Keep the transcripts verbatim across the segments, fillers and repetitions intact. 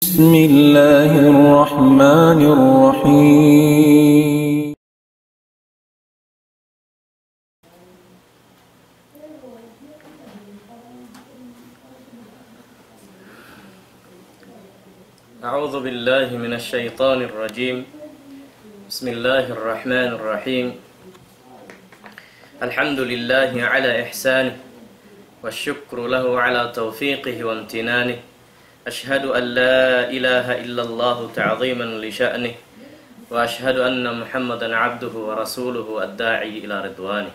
بسم الله الرحمن الرحيم. أعوذ بالله من الشيطان الرجيم. بسم الله الرحمن الرحيم. الحمد لله على إحسانه والشكر له على توفيقه وامتنانه. أشهد أن لا إله إلا الله تعظيما لشأنه وأشهد أن محمدا عبده ورسوله الداعي إلى رضوانه.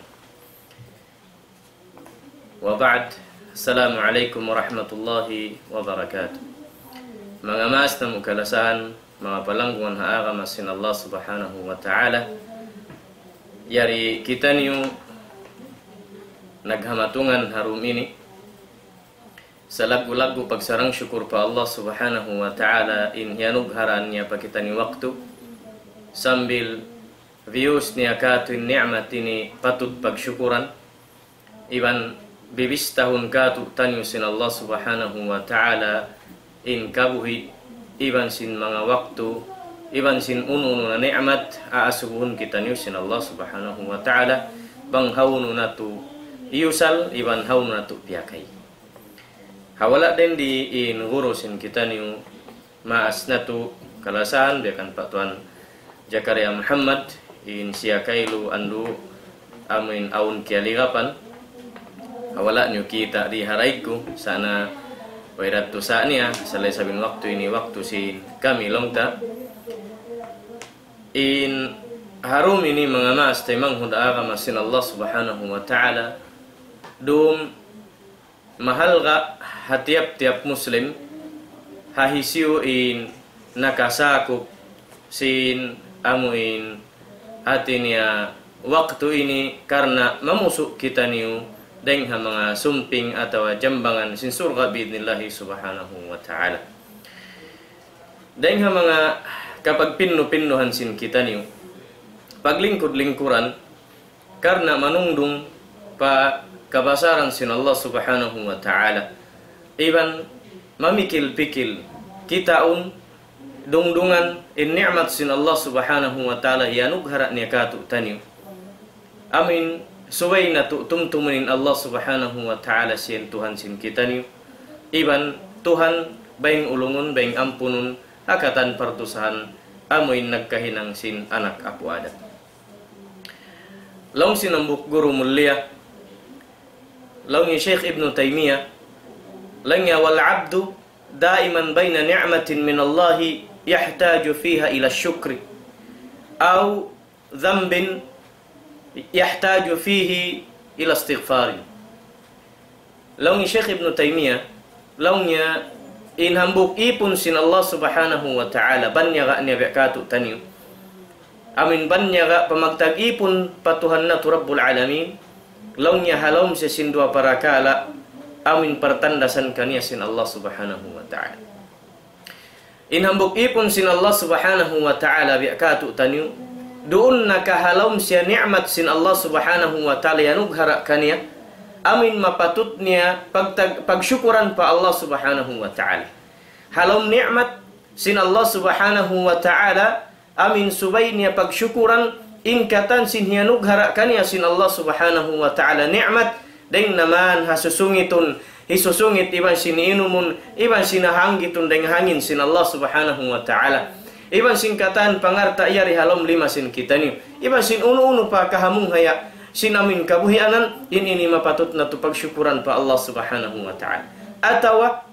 وبعد، السلام عليكم ورحمة الله وبركاته. Mga mas na mukalasan, mga palangguan haaga masin Allah subhanahu wa ta'ala. Yari kita niyo naghamatungan harum ini sa lagu-lagu pagsarang syukur pa Allah subhanahu wa ta'ala in yanug haran niya pa kita ni waktu sambil views niya katu in ni'mat ini patut pagsyukuran iban bibis tahun katu tanyo sin Allah subhanahu wa ta'ala in kabuhi iban sin mga waktu iban sin ununu na ni'mat aasuhun kita niyo sin Allah subhanahu wa ta'ala bang haunu natu iusal iban haunu natu piyakay hawala din di in gurusin kita niyo maas natu kalasan biakan Pak Tuan Jakaria Muhammad in siya kailu andu amin aun kialigapan hawala niyo kita di haraiku sana Wairat tusanya salai sabin waktu ini waktu si kami longta in harum ini mengamas temang huda aga masin Allah subhanahu wa ta'ala dum mahal ga hatiap tiap muslim hahisiu in nakasaku sin amuin hatinya waktu ini karena memusuk kita niu dengan mga sumping atau jambangan sin surga biidnillahi subhanahu wa ta'ala. Dengan mga kapag pinno-pinnuhan sin kita niyo, paglingkod-lingkuran, karena manungdung pa kabasaran sin Allah subhanahu wa ta'ala. Iban mamikil-pikil kitaun dungdungan in ni'mat sin Allah subhanahu wa ta'ala yanug harak niya katu taniyo. Amin. Suway na tumtumunin Allah subhanahu wa ta'ala siyan Tuhan sin kita niyo. Iban Tuhan bayang ulungun, bayang ampunun, hakatan partusahan, amoy nagkahinang sin anak apu adat. Laung sinambuk guru mulia, laung ni Syekh Ibn Taymiyah, lang ya wal abdu daiman bayna ni'matin min Allahi yahtaju fiha ila syukri, aw dhambin yahtaju fihi ila istighfari. Laung ni Syekh Ibn Taymiyah, laung niya inhambuk ipun sin Allah subhanahu wa ta'ala banya ga niya biakatu taniyo. Amin banya ga pamagtag ipun patuhan na tu Rabbul Alamin. Laung niya halom sa sin dua parakala amin pertandasan kaniya sin Allah subhanahu wa ta'ala. Inhambuk ipun sin Allah subhanahu wa ta'ala biakatu taniyo. Doon nakahalom siya ni'mat sin Allah subhanahu wa ta'ala yanug harak kaniya amin mapatut niya pagtag, pagsyukuran pa Allah subhanahu wa ta'ala. Halom ni'mat sin Allah subhanahu wa ta'ala amin subay niya pagsyukuran inkatan sin yanug harak kaniya sin Allah subhanahu wa ta'ala ni'mat deng naman hasusungitun hisusungit iban sin inumun iban sinahanggitun deng hangin sin Allah subhanahu wa ta'ala. Iban singkatan pangarta yari halom lima sin kita niyo. Iban sin unu-unu pa kahamung haya sinamin kabuhianan in ini mapatut na tu pagsyukuran pa Allah subhanahu wa ta'ala. Atawa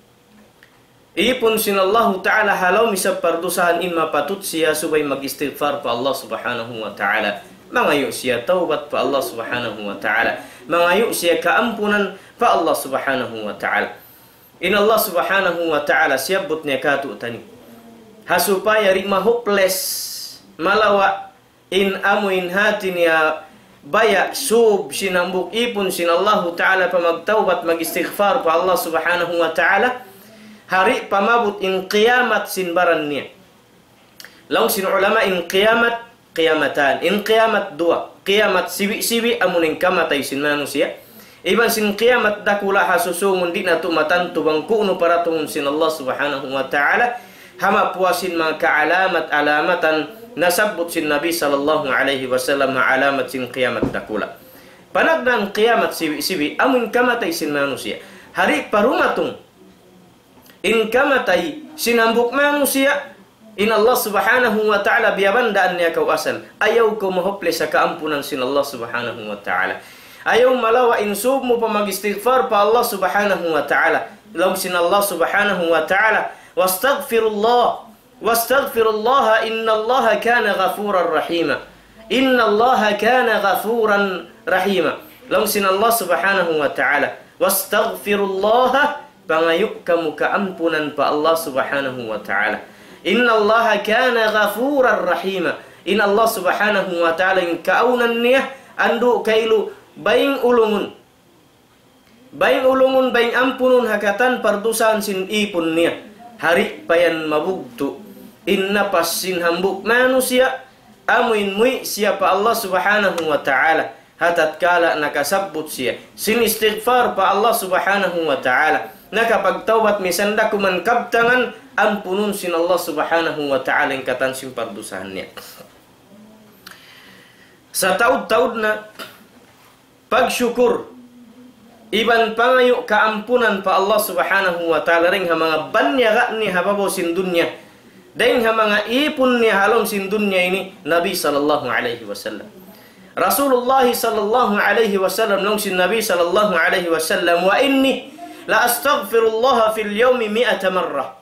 ipun sin Allah ta'ala halom isa pardusahan in mapatut siya subay mag-istighfar pa Allah subhanahu wa ta'ala. Mangayo siya taubat pa Allah subhanahu wa ta'ala. Mangayo siya kaampunan pa Allah subhanahu wa ta'ala. In Allah subhanahu wa ta'ala siyabot niya katu tani. Hasupaya rima hopeless malawa in amuin hati niya baya sub sinambuk ipun sin Allah ta'ala pamagtaubat mag-istighfar pa Allah subhanahu wa ta'ala hari pamabut in qiyamat sin baran niya. Laung sin ulama in qiyamat qiyamatan in qiyamat dua qiyamat siwi-siwi amuning kamatay sin manusia Iban sin kiamat dakula hasusungun di na tumatanto bang kuno para tungun sin Allah subhanahu wa ta'ala. Hama puasin mga kaalamat-alamatan nasabot sin Nabi sallallahu alaihi wasallam na alamat sin kiamat dakula. Panagdan kiamat sibi-sibi amun kamatay sin manusia. Hari parumatong in kamatay sinambuk manusia. In Allah subhanahu wa ta'ala biyabandaan niya kau asal. Ayaw ko mahople sa kaampunan sin Allah subhanahu wa ta'ala. Ayaw malawa insub mo pa mag-istighfar pa Allah subhanahu wa ta'ala. Law sin Allah subhanahu wa ta'ala. Wastaghfirullah. Wastaghfirullah inna Allah kana ghafuran rahima. Inna Allah kana ghafuran rahima. Law sin Allah subhanahu wa ta'ala. Wastaghfirullah. Pangayuk kamu kaampunan pa Allah subhanahu wa ta'ala. Inna Allah kana ghafuran rahima. Inna Allah subhanahu wa ta'ala yung kaunan niya andu kailu baing ulungun. Baing ulungun, baing ampunun hakatan pardusan sin ipun niya. Hari payan mabugtu. Inna pasin hambuk manusia. Amuin mui siapa Allah subhanahu wa ta'ala. Hatat kala nakasabut siya. Sin istighfar pa Allah subhanahu wa ta'ala. Nakapagtawbat misanda kuman kabtangan ampunun sin Allah subhanahu wa ta'ala yang katan sin pardusahannya. Sa taud-taud na pagsyukur iban pangayo kaampunan pa Allah subhanahu wa ta'ala ring ha mga banyaga ni hababaw sin dunya. Dahil ha mga ipon ni halom sin dunya ini Nabi sallallahu alaihi wasallam. Rasulullah sallallahu alaihi wasallam nung sin Nabi sallallahu alaihi wasallam wa inni la astaghfirullah fil yawmi mi'ata marrah.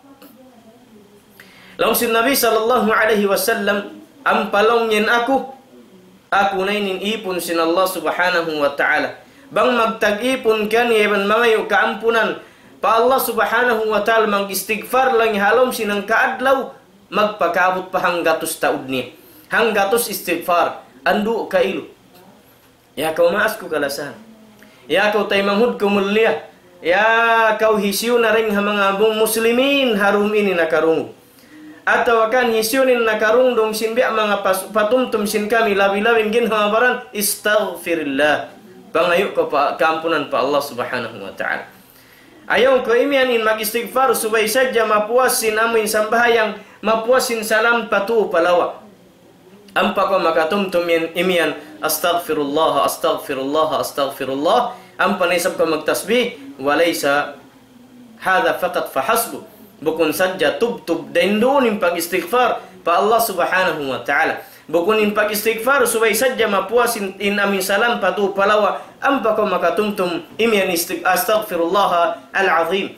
Laung sin Nabi sallallahu alaihi wasallam ampalong yen aku aku na inin ipon sin Allah subhanahu wa ta'ala. Bang magtag-ipon kani eban mangayo kaampunan pa Allah subhanahu wa ta'ala mag-istighfar lang halom sinang kaadlaw magpakabot pa hanggatos taud ni. Hanggatos istighfar andu kailu. Ya kau maas ko kalasan. Ya kau tay manghud ko mulia. Ya kau hisyu na rin ha mga muslimin harum ini nakarungu. Atau akan hisyunin nakarungdong sinbi mga patumtum sin kami labi-labing ginhabaran istaghfirillah. Pangayo ko pa kaampunan pa Allah subhanahu wa ta'ala. Ayaw ko imianin mag-istighfar subay sadya mapuasin amin sambahayang mapuasin salam patu palawa. Ampa ko makatumtum imian astaghfirullah astaghfirullah astaghfirullah. Ampa naisap ko magtasbih walaysa hadha faqat fahasbu. Bukun sadya tub-tub daindunin pag-istighfar pa Allah subhanahu wa ta'ala. Bukunin pag-istighfar subay sadya mapuasin in amin salam patu palawa. Ampa ko makatumtum imian astaghfirullah al-azim.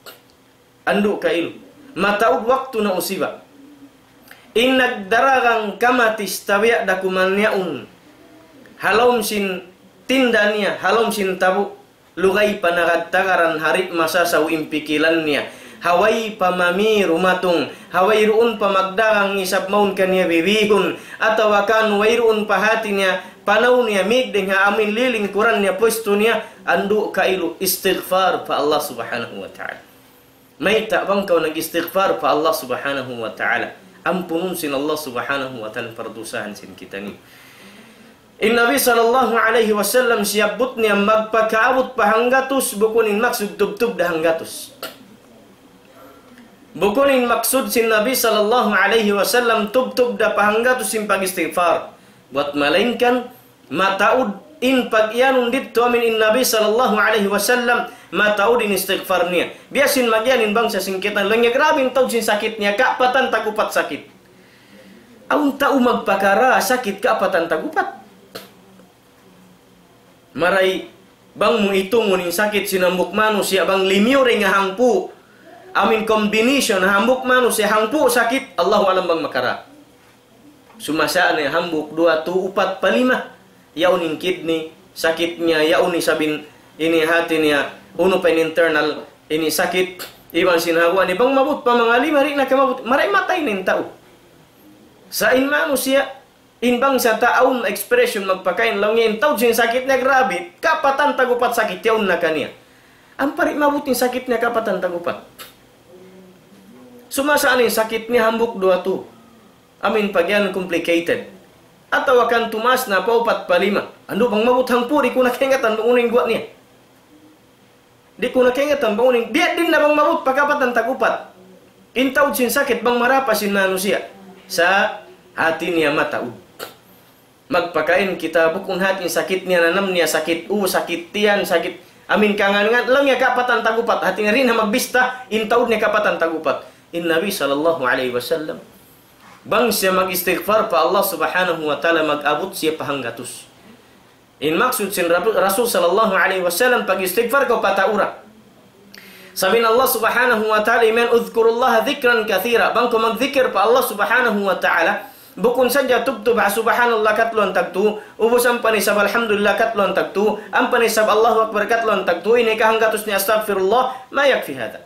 Andu kailu. Mataud waktu na usiba. In nagdaragang kamatis tabiak dakumanyaun. Halom sin tindanya, halom sin tabu. Lugay panagagtagaran harit masasaw impikilan niya. Haway pamami rumatung, haway ruun pamagdagang isap maun kanya bibihun, ataw akan way ruun pahati niya, panaw niya migdeng ha amin liling kuran niya pwesto niya, andu kailu istighfar pa Allah subhanahu wa ta'ala. May tabang kau nag-istighfar pa Allah subhanahu wa ta'ala. Ampunun sin Allah subhanahu wa ta'ala pardusahan sin kita ni. In Nabi sallallahu alaihi wasallam siyabut niya magpakaabot pa hanggatus bukunin maksud tub-tub da hanggatus. Bukunin maksud sin Nabi sallallahu alaihi wasallam tub-tub da pahanggatus sin pag-istighfar. Buat malainkan mataud in pag-iyanun dito amin in Nabi sallallahu alaihi wasallam mataud in istighfar niya. Biasin magyanin bang sa singkitan lang niya grabing taud sin sakit niya kapatan tagupat sakit. Aun tao magpakara sakit kapatan tagupat. Maray bang mo itungunin sakit sinambuk manusia bang limiw rin nga hangpu. Amin combination hambuk manusia hangpu sakit Allahu alam bang makara. Sumasaan ya hambuk dua tu upat palima. Yaunin kidney sakitnya yauni sabin ini hati niya uno pa internal ini sakit iban sinhawa ni bang mabut pa mga lima rin na kamabut maray matay nin tao. Sa in manusia in bang sa taon expression magpakain lang ngayon tao sin sakit na grabe kapatan tagupat sakit yaun na kaniya. Ang pari mabuting sakit niya kapatan tagupat. Sumasaan yung sakit ni hambuk dua tu. Amin pagyan complicated. Ataw akan tumas na paupat palima. Ando bang mabut hangpuri kung nakingatan mo uning guwa niya. Di kuna kenga tambang uning. Biat din na bang mabut pakapatan tagupat. Intaud sin sakit bang marapa sin manusia. Sa hati niya mataud. Magpakain kita bukun hati sakit niya nanam niya sakit u sakit tiyan sakit amin kangangan lang niya kapatan tagupat. Hati nga rin na magbista intaud niya kapatan tagupat. In Nabi sallallahu alaihi wasallam bang siya mag-istighfar pa Allah subhanahu wa ta'ala mag-abot siya pahanggatus. In maksud sin Rasul sallallahu alaihi wasallam pag-istighfar ko pataura. Sabi Allah subhanahu wa ta'ala iman udhkurullah dhikran kathira. Bang ko mag-dhikr pa Allah subhanahu wa ta'ala bukun saja tubtub subhanallah katlon tagtu ubus ang panisab alhamdulillah katlon tagtu ang panisab Allahu akbar katlon tagtu ini kahanggatus ni astaghfirullah ma yakfi hada.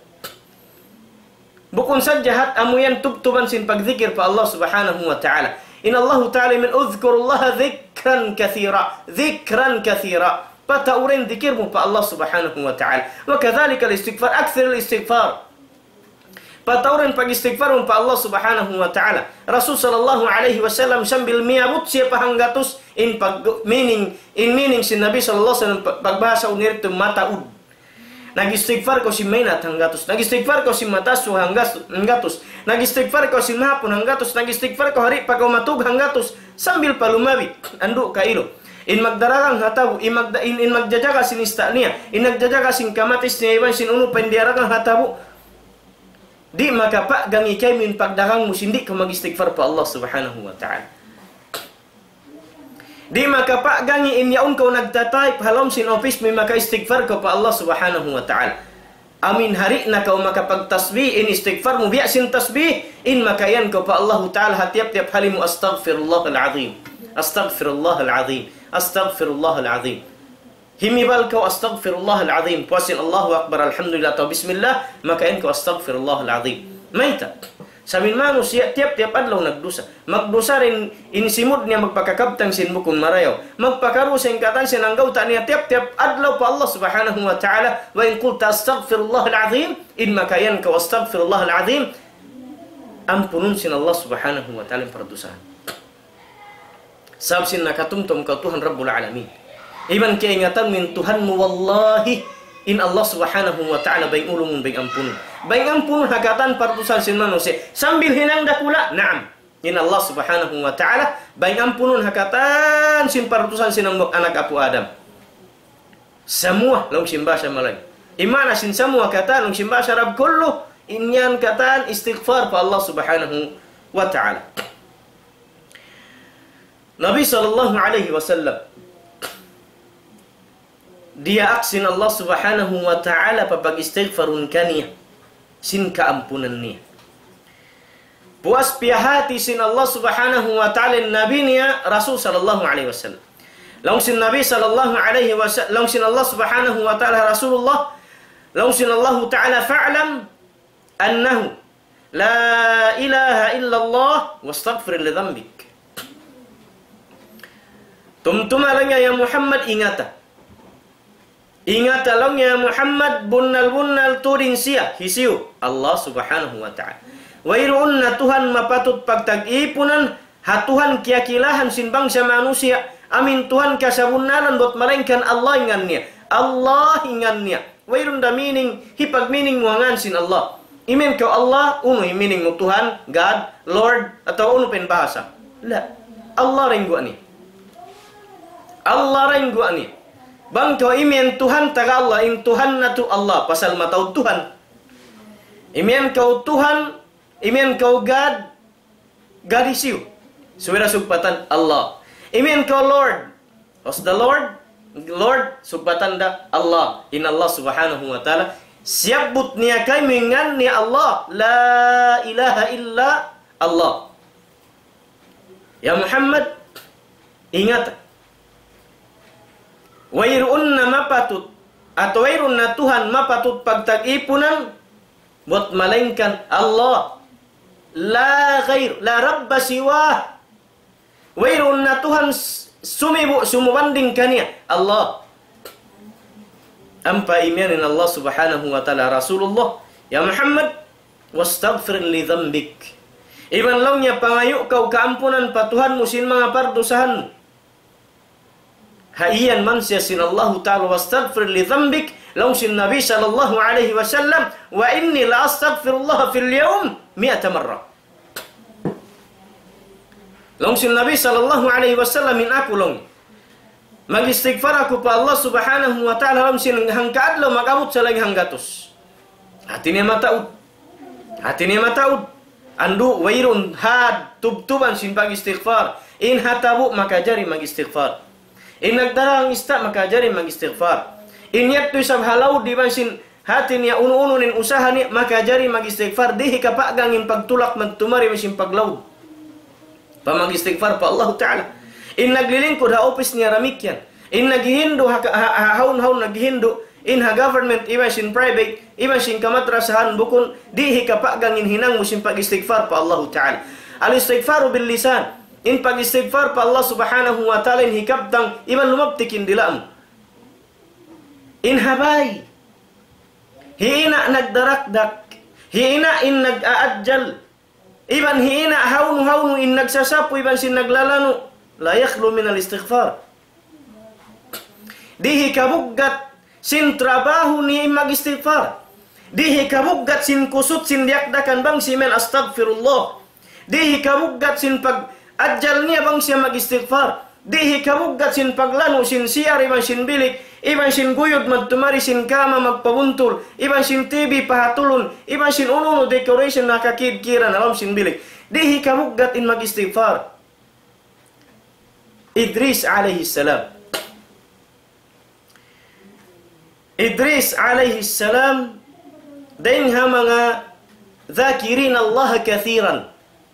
Bukun saja hat amuyan tubtuban sin pagzikir pa Allah subhanahu wa ta'ala. In Allah ta'ala min udhkurullaha dhikran kathira. Dhikran kathira. Pataurin dhikirmu pa Allah subhanahu wa ta'ala. Wa kadhalika al-istighfar. Akthir al-istighfar. Pataurin pag-istighfarmu pa Allah subhanahu wa ta'ala. Rasul sallallahu alaihi wasallam sambil miabot siya pahanggatus in pag meaning in meaning sin Nabi sallallahu alaihi wasallam pagbahasa unir tu mataud. Nag-istighfar ko si Mainat hanggatus. Nag-istighfar ko si Matasu hanggatus. Nag-istighfar ko si Mahapon hanggatus. Nag-istighfar ko hari pagkamatug hanggatus. Sambil palumawi. Ando kailo. In magdararang hatabu. In, magda, in, in magjajaga sin ista niya. In nagjajaga sin kamatis niya. Iwan sin uno pendiaragang hatabu. Di makapak gang ikay min pagdarang mo. Sindi ka mag-istighfar pa Allah subhanahu wa ta'ala. Di makapak gangi in yaun kau nagtatype halom sin office may maka-istighfar ko pa Allah subhanahu wa ta'ala. Amin hari na kau makapagtasbih in istighfar mo biya sin tasbih in makayan ko pa Allah ta'ala hatiap-tiap halimu astaghfirullah al-azim. Astaghfirullah al-azim. Astaghfirullah al-azim. Himibal kau astaghfirullah al-azim. Puasin Allahu akbar alhamdulillah atau bismillah makayan ko astaghfirullah al-azim. Maita. Samin manusia tiap-tiap adlaw nagdusa. Magdusa rin insimud niya magpakakabtang sin bukun marayaw. Magpakaru sa ingkatan sinanggaw ta niya tiap-tiap adlaw pa Allah subhanahu wa ta'ala. Wa in kulta astaghfirullah al-azim. In makayan ka astaghfirullah al-azim. Ampunun sin Allah subhanahu wa ta'ala perdusahan. Sab sin nakatumtum ka Tuhan Rabbul Alamin. Iman keingatan min Tuhanmu wallahi. In Allah subhanahu wa ta'ala baing ulungun baing ampunun. Baing ampunun hakatan partusan sin manusia. Sambil hinang dakula, naam. In Allah subhanahu wa ta'ala baing ampunun hakatan sin partusan sin anak apu Adam. Semua long simbasa malay. Imana sin semua kata long simbasa Rab kullu. Inyan kataan istighfar pa Allah subhanahu wa ta'ala. Nabi sallallahu alaihi wasallam dia aksin Allah subhanahu wa ta'ala papag-istighfarun kaniya sin kaampunan niya. Puas piyahati sin Allah subhanahu wa ta'ala nabi niya Rasul sallallahu alaihi wasallam. Laung sin Nabi sallallahu alaihi wasallam, laung sin Allah subhanahu wa ta'ala Rasulullah, laung sin Allah ta'ala fa'lam annahu la ilaha illallah wastaghfir li dhanbik. Tumtumalanya ya Muhammad ingata. Ingat alam ya Muhammad bunnal-bunnal turin siya hisiu Allah subhanahu wa ta'ala. Wairun na Tuhan mapatut pagtag-ipunan hatuhan kiakilahan sin bangsa manusia. Amin Tuhan kasabunnalan buat malengkan Allah ingan niya. Allah ingan niya. Wairun da meaning hipag meaning muangan sin Allah. Imen kau Allah uno meaning mo Tuhan, God, Lord atau uno pen bahasa. La. Allah ring gua ni. Allah ring gua ni. Bang kau imian Tuhan taga Allah in Tuhan na tu Allah pasal matau Tuhan. Imian kau Tuhan, imian kau God, God is you. Suwira sugpatan Allah. Imian kau Lord. What's the Lord? Lord sugpatan da Allah. In Allah subhanahu wa ta'ala. Siabut niya kay mingan ni Allah. La ilaha illa Allah. Ya Muhammad, ingat. Wairun na mapatut atau wairun na Tuhan mapatut pagtag-ipunan buat malengkan Allah. La ghair, la rabba siwah. Wairun na Tuhan sumibu sumubanding kaniya Allah. Ampa imianin Allah subhanahu wa ta'ala Rasulullah ya Muhammad wastaghfir li dhanbik. Iban launya pangayu kau keampunan patuhan musin mga pardusahan. Haiyan man siya sin Allah ta'ala wastaghfir li dhanbik Long sin Nabi sallallahu alaihi wasallam, wa inni la astaghfirullah fil yawm mi'ata marrah. Long sin Nabi sallallahu alaihi wasallam min aku long mag-istighfar aku pa Allah subhanahu wa ta'ala long sin hangkaadlaw magamot sa lang hanggatos. Hati niya mataud. Hati niya mataud. Andu wairun had tubtuban sin pag-istighfar. In hatabu maka jari mag-istighfar. In nagdarang ista maka jari mag-istighfar. In yattu sab halaw di man sin hati niya uno-uno nin usaha ni maka jari mag-istighfar. Dihi kapagang in pagtulak magtumari masin paglawd. Pamag-istighfar pa Allah Ta'ala. In naglilingkod ha office niya ramikyan. In naghihindo ha haun-haun naghihindo. In ha government, iban sin private, iban sin kamatrasahan bukon, dihi kapagang in hinang mo sin pag-istighfar pa Allah Ta'ala. Al-istighfaru bil lisan. In pag-istighfar pa Allah Subhanahu wa Ta'ala in hikabtang iban lumabtikin dilam. In habay. Hiina nagdarakdak. Hiina in nag-aadjal. Iban hiina haunu-haunu in nagsasapo, iban sin naglalano, la yakhlu min al-istighfar. Dihi kabuggat sin trabaho ni mag-istighfar. Dihi kabuggat sin kusut sin diakdakan bang si men astaghfirullah. Dihi kabuggat sin pag-adjal niya bang siya mag-istighfar. Dihi kabuggat sin paglano sin siyar iban sin bilik. Iban sin guyod magtumari sin kama magpabuntul. Iban sin T V pahatulon. Iban sin uno decoration nakakidkiran alam sin bilik. Dihi kabuggat in mag-istighfar. Idris alaihi salam. Idris alaihi salam dainha mga dhakirin Allah kathiran.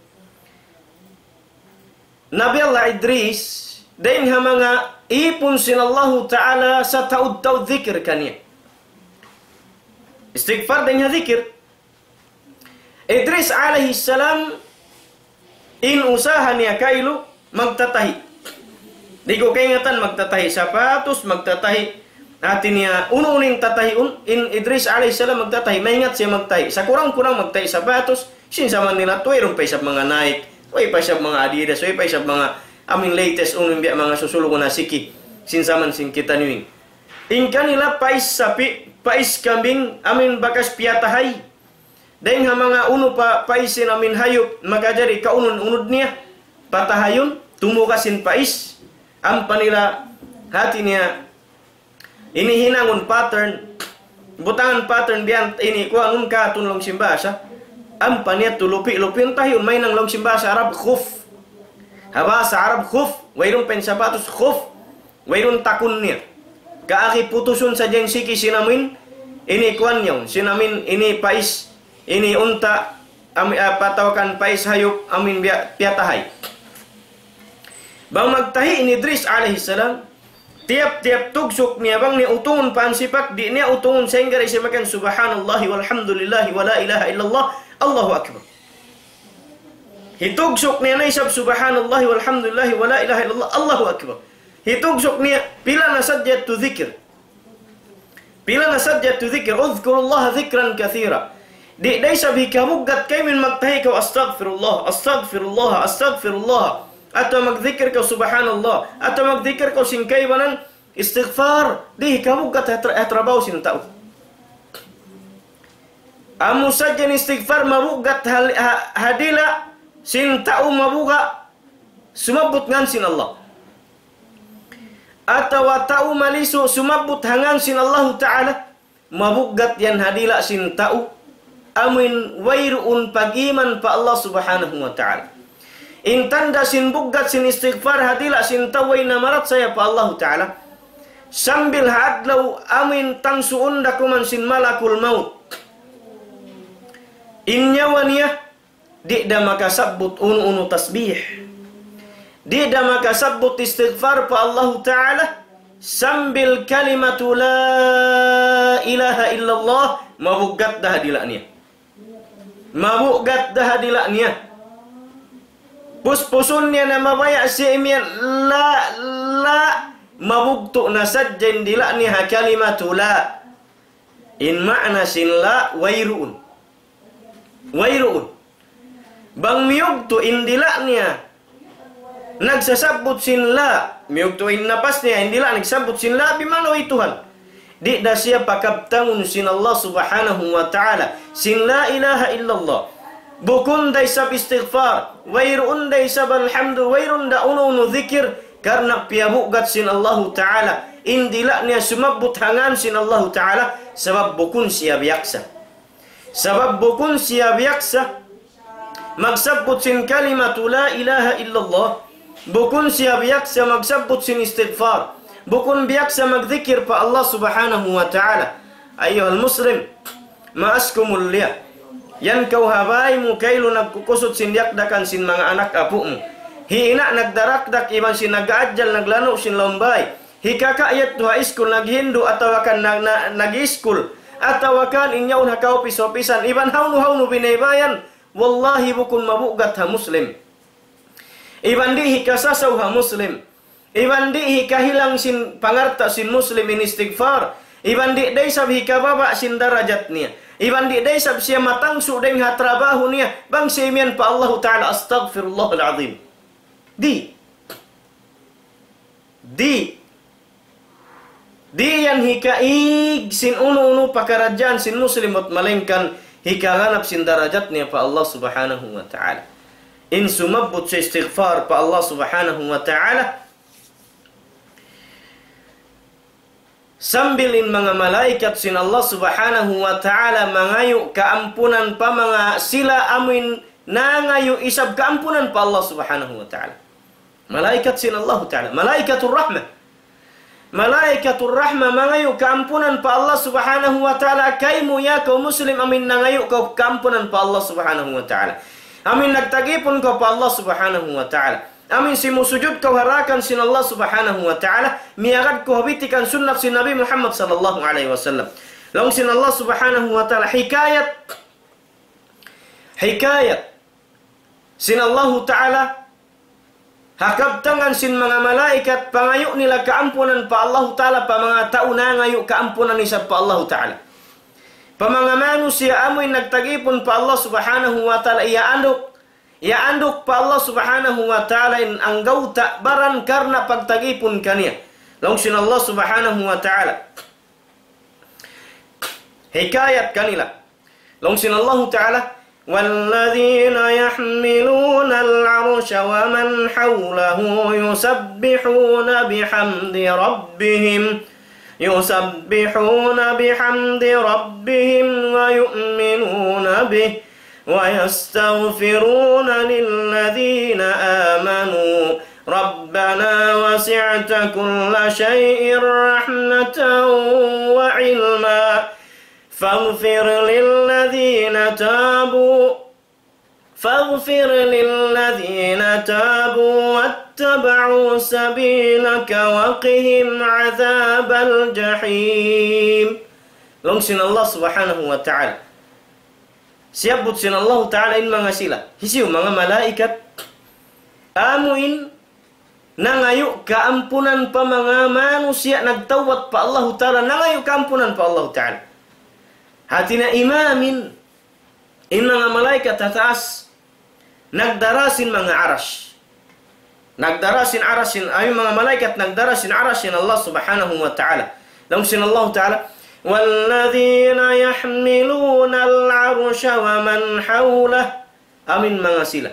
Nabi Allah Idris dainha mga ipon sin Allah Ta'ala sa taud-taud zikir kanya. Istighfar dainha zikir. Idris alaihi salam in usaha niya kailo magtatahi. Di ko kaingatan magtatahi sapatos, magtatahi atin niya uno-uning tatahiun. In Idris alaihi salam magtatahi, maingat siya magtahi. Sa kurang-kurang magtahi sapatos, sinsaman nila tuwirong pa isap mga Nike, way pa isap mga Adidas, way pa isap mga aming latest uning biya mga susulong na siki. Sinsaman sin kita niwing. In kanila pais sapi, pais kambing, amin bakas piyatahay. Dahil nga mga uno pa paisin amin hayop, magajari kaunon-unod niya. Patahayon, tumukasin pais. Ang panila hati niya inihinangon pattern, butangan pattern biyan ini ko anun ka tunlong simbasa. Ang paniya tulupi-lupi yung tahiyon may nang long simbasa Arab khuf. Haba sa Arab khuf, wayron pen sapatos khuf, wayron takun niya. Kaaki putusun sa dyan siki sinamin, ini kuan yon, sinamin ini pais, ini unta, ami, uh, patawakan pais hayop, amin piyatahay. Bang magtahi ini Idris alaihi salam, tiap-tiap tugsok niya bang niya utungon pansipak, di niya utungon sehingga isimakan subhanallahi walhamdulillahi wa la ilaha illallah, Allahu akbar. Hitugsok niya na isab subhanallahi walhamdulillahi wa la ilaha illallah, Allahu akbar. Hitugsok niya pila na sadyat tu dhikr. Pila na sadyat tu dhikr, udhkurullaha dhikran kathira. Di day sabi kamuggat kay min magtahi ka astaghfirullah, astaghfirullah, astaghfirullah. Atau magdhikr ka subhanallah, atau magdhikr ka singkay banan istighfar, di kamuggat hatrabaw sin tao. Amu sadyan istighfar mabugat hadila sin tao mabuga sumabot ngan sin Allah. Atau tao maliso sumabot hangan sin Allah Ta'ala mabugat yan hadila sin tao amin wayruun pagiman pa Allah Subhanahu wa Ta'ala. Intanda sin bugat sin istighfar hadila sin taway na marat saya pa Allah Ta'ala. Sambil hadlaw amin tangsuun dakuman sin malakul maut. Inyawan niya di da makasabot unu-unu tasbih. Di da makasabot istighfar pa Allah Ta'ala sambil kalimatu la ilaha illallah mabugat dah hadila niya. Mabugat dah hadila niya. Pus-pusun niya na mabaya si imian la la mabugto na sadyan dila niya kalimatu la. In ma'na sin la wayruun. Wayruun. Bang miyugto indila niya nagsasabot sin la. Miyugto in napas niya indila nagsabot sin la bimano ituhan. di da siapa kaptangun sin Allah subhanahu wa ta'ala sin la ilaha illallah bukun da isab istighfar wairun da isab alhamdu wairun da unu zikir karena piabugat sin Allah ta'ala indilaknya sumabut hangan sin Allah ta'ala sebab bukun siap yaksa sebab bukun siap yaksa magsabut sin kalimatu la ilaha illallah bukun siap yaksa magsabut sin istighfar bukun biaksa magzikir pa Allah subhanahu wa ta'ala. Ayuhal muslim maaskumul liya yan kau habai mu kailu nagkukusot sin yakdakan sin mga anak apumu hiina nagdarakdak iban sin nagaajal naglano sin lombay hikakayat duha iskul naghindu atawakan nag, na, nagiskul atawakan inyaw hakaw piso-pisan iban haunu haunu binaybayan wallahi bukun mabugat ha muslim iban di hikasasaw ha muslim iban di hikahilang sin pangarta sin muslim in istighfar iban di day sab hikababa sin darajat niya iban di day sab siya matang sudeng ha trabaho niya bang simian pa Allah ta'ala astaghfirullahal azim di di di yan hikaig sin unu-unu pakarajaan sin muslim at malengkan hikahanap sin darajat niya pa Allah subhanahu wa ta'ala in sumabot sa istighfar pa Allah subhanahu wa ta'ala sambilin mga malaikat sin Allah subhanahu wa ta'ala mangayu kaampunan pa mga sila amin nangayu isab kaampunan pa Allah subhanahu wa ta'ala malaikat sin Allah ta'ala malaikatur rahmah malaikatur rahmah mangayu kaampunan pa Allah subhanahu wa ta'ala kay mo ya kau muslim amin nangayu kau kaampunan pa Allah subhanahu wa ta'ala amin nagtagipon kau pa Allah subhanahu wa ta'ala amin si musujud kau harakan sin Allah subhanahu wa ta'ala miagad kau habitikan sunnat sin Nabi Muhammad sallallahu alaihi wasallam long sin Allah subhanahu wa ta'ala hikayat hikayat sin Allah ta'ala hakabtangan sin mga malaikat pangayu nila kaampunan pa Allah ta'ala pa mga tao na ngayu kaampunan isa pa Allah ta'ala pa mga manusia amoy nagtagipon pa Allah subhanahu wa ta'ala iya andok ya anduk pa Allah subhanahu wa ta'ala in anggaw takbaran karena pagtagipon kaniya long sin Allah subhanahu wa ta'ala hikayat kanila long sin Allah ta'ala والذين يحملون العرش ومن حوله يسبحون بحمد ربهم يسبحون بحمد ربهم ويؤمنون به ويستغفرون للذين آمنوا ربنا وسعت كل شيء رحمة وعلما فاغفر للذين تابوا فاغفر للذين تابوا واتبعوا سبيلك وقهم عذاب الجحيم لنسين الله سبحانه وتعالى siabut sin Allah ta'ala in mga sila hisiw mga malaikat amuin nangayu kaampunan pa mga manusia nagtawat pa Allah ta'ala nangayu kaampunan pa Allah ta'ala hati na imamin in mga malaikat tataas nagdarasin mga arash nagdarasin arasin ay mga malaikat nagdarasin arasin Allah subhanahu wa ta'ala lang sin Allah ta'ala والذين يحملون العرش ومن حوله amin mga sila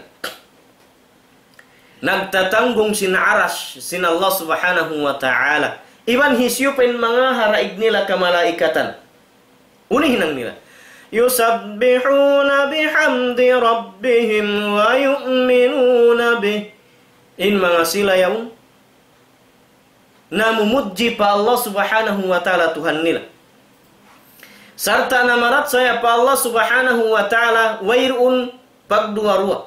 nagtatanggung sin arash sin Allah subhanahu wa ta'ala iban hisyupin mga haraig nila kamalaikatan ulihin ang nila yusabbihuna bihamdi rabbihim wa yu'minuna bih in mga sila yaun namumudji pa Allah subhanahu wa ta'ala Tuhan nila sarta namarat saya pa Allah subhanahu wa ta'ala wairun pagduwa-ruwa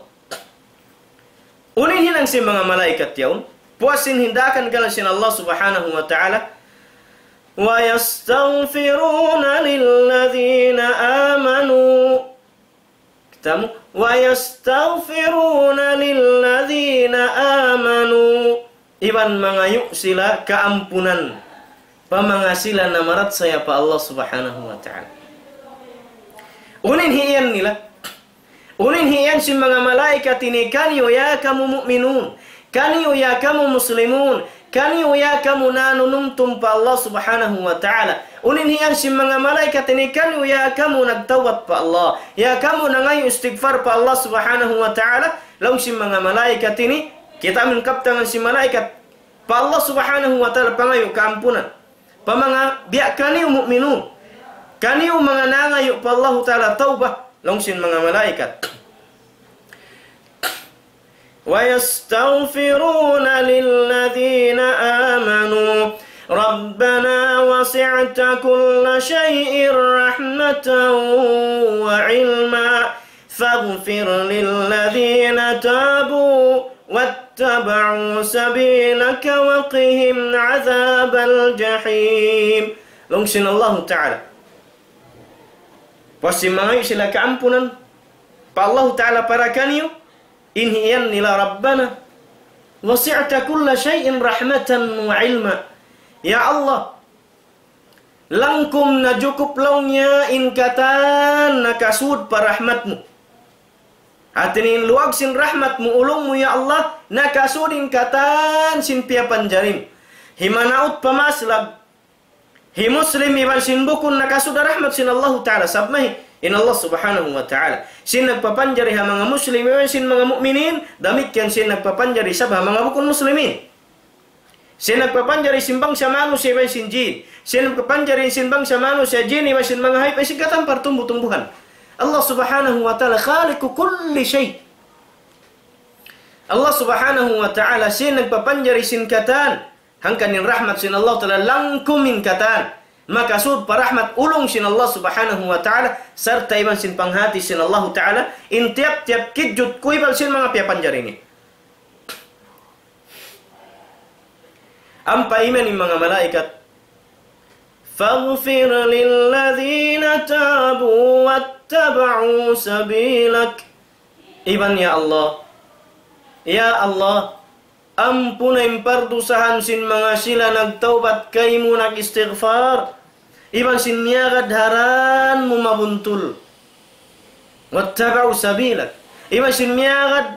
unin hinang si mga malaikat yaun puasin hindakan kalan sin Allah subhanahu wa ta'ala wa yastaghfiruna lilladhina amanu kitamu wa yastaghfiruna lilladhina amanu iban mangayu sila kaampunan pamangasilan namarat saya pa Allah subhanahu wa ta'ala unin hiyan nila unin hiyan si mga malaikat ini kaniyo ya kamu mu'minun kaniyo ya kamu muslimun kaniu ya kamu nanunumtum pa Allah subhanahu wa ta'ala. Ulin hiyang si mga malaikat ini kaniu ya kamu nagtawat pa Allah. Ya kamu nangayu istighfar pa Allah subhanahu wa ta'ala. Laung si mga malaikat ini, kita mengkap tangan si malaikat pa Allah subhanahu wa ta'ala pangayu keampunan. Pa mga biak kaniu mu'minun. Kaniu mga nangayu pa Allah ta'ala taubah. Laung si mga malaikat. وَيَسْتَغْفِرُونَ لِلَّذِينَ آمَنُوا رَبَّنَا وَسِعْتَ كُلَّ شَيْءٍ رَحْمَةً وَعِلْمًا فَاغْفِرْ لِلَّذِينَ تَابُوا وَاتَّبَعُوا سَبِيلَكَ وَقِهِمْ عَذَابَ الْجَحِيمِ. Lungsin Allah Ta'ala. Pasti mengayu sila keampunan pa Allah Ta'ala para kaniu. Inhiyan nila Rabbana wasi'ta kulla syai'in rahmatan wa ilma. Ya Allah, langkum na cukup launya inkatan nakasud pa rahmatmu. Atinin luag sin rahmatmu ulungmu ya Allah nakasud inkatan sin pia panjarim. Himanaut pamaslab. Hi muslim iban sin bukun nakasud rahmat sin Allah Ta'ala sabmahi. In Allah subhanahu wa ta'ala. Sin nagpapanjari ha mga muslim, sin mga mu'minin, damikian sin nagpapanjari sabha mga bukun muslimin. Sin nagpapanjari sin bangsa manusia, iban sin jin. Sin nagpapanjari sin bangsa manusia, jin, iban sin mga haib, ay sin katampar tumbuh-tumbuhan. Allah subhanahu wa ta'ala khaliku kulli syait. Allah subhanahu wa ta'ala sin nagpapanjari sin katan. Hangkanin rahmat sin Allah ta'ala langkum min katan. Maka sud parahmat ulung sin Allah subhanahu wa ta'ala serta iman sin panghati sin Allah ta'ala in tiap-tiap kijut kuibal sin mga piapanjar ini. Ampa iman yung mga malaikat. Faghfir lilladhina tabu wattaba'u sabilak. Iban ya Allah. Ya Allah. Ampunay pardusahan sin mga sila nagtaubat kaymo nag-istighfar. Iban sin miyagad haran mo mabuntul. Wattaba'u sabilak. Iban sin miyagad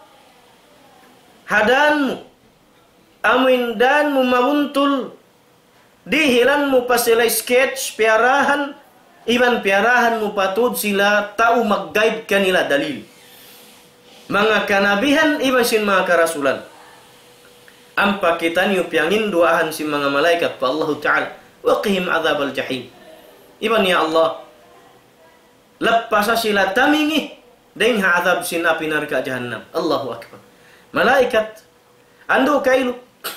hadan mo. Amuindan mo mabuntul. Dihilan mo pa sila sketch, piarahan. Iban piarahan mo patud sila tao mag-guide kanila dalil. Mga kanabihan, iban sin mga karasulan. Ampa kita niyo piangin duahan si mga malaikat pa Allah Ta'ala. Waqihim azab al-jahim. Iban ya Allah. Lapasa sila tamingi. Deng ha azab sinapi narka jahannam. Allahu Akbar. Malaikat. Ando kailu.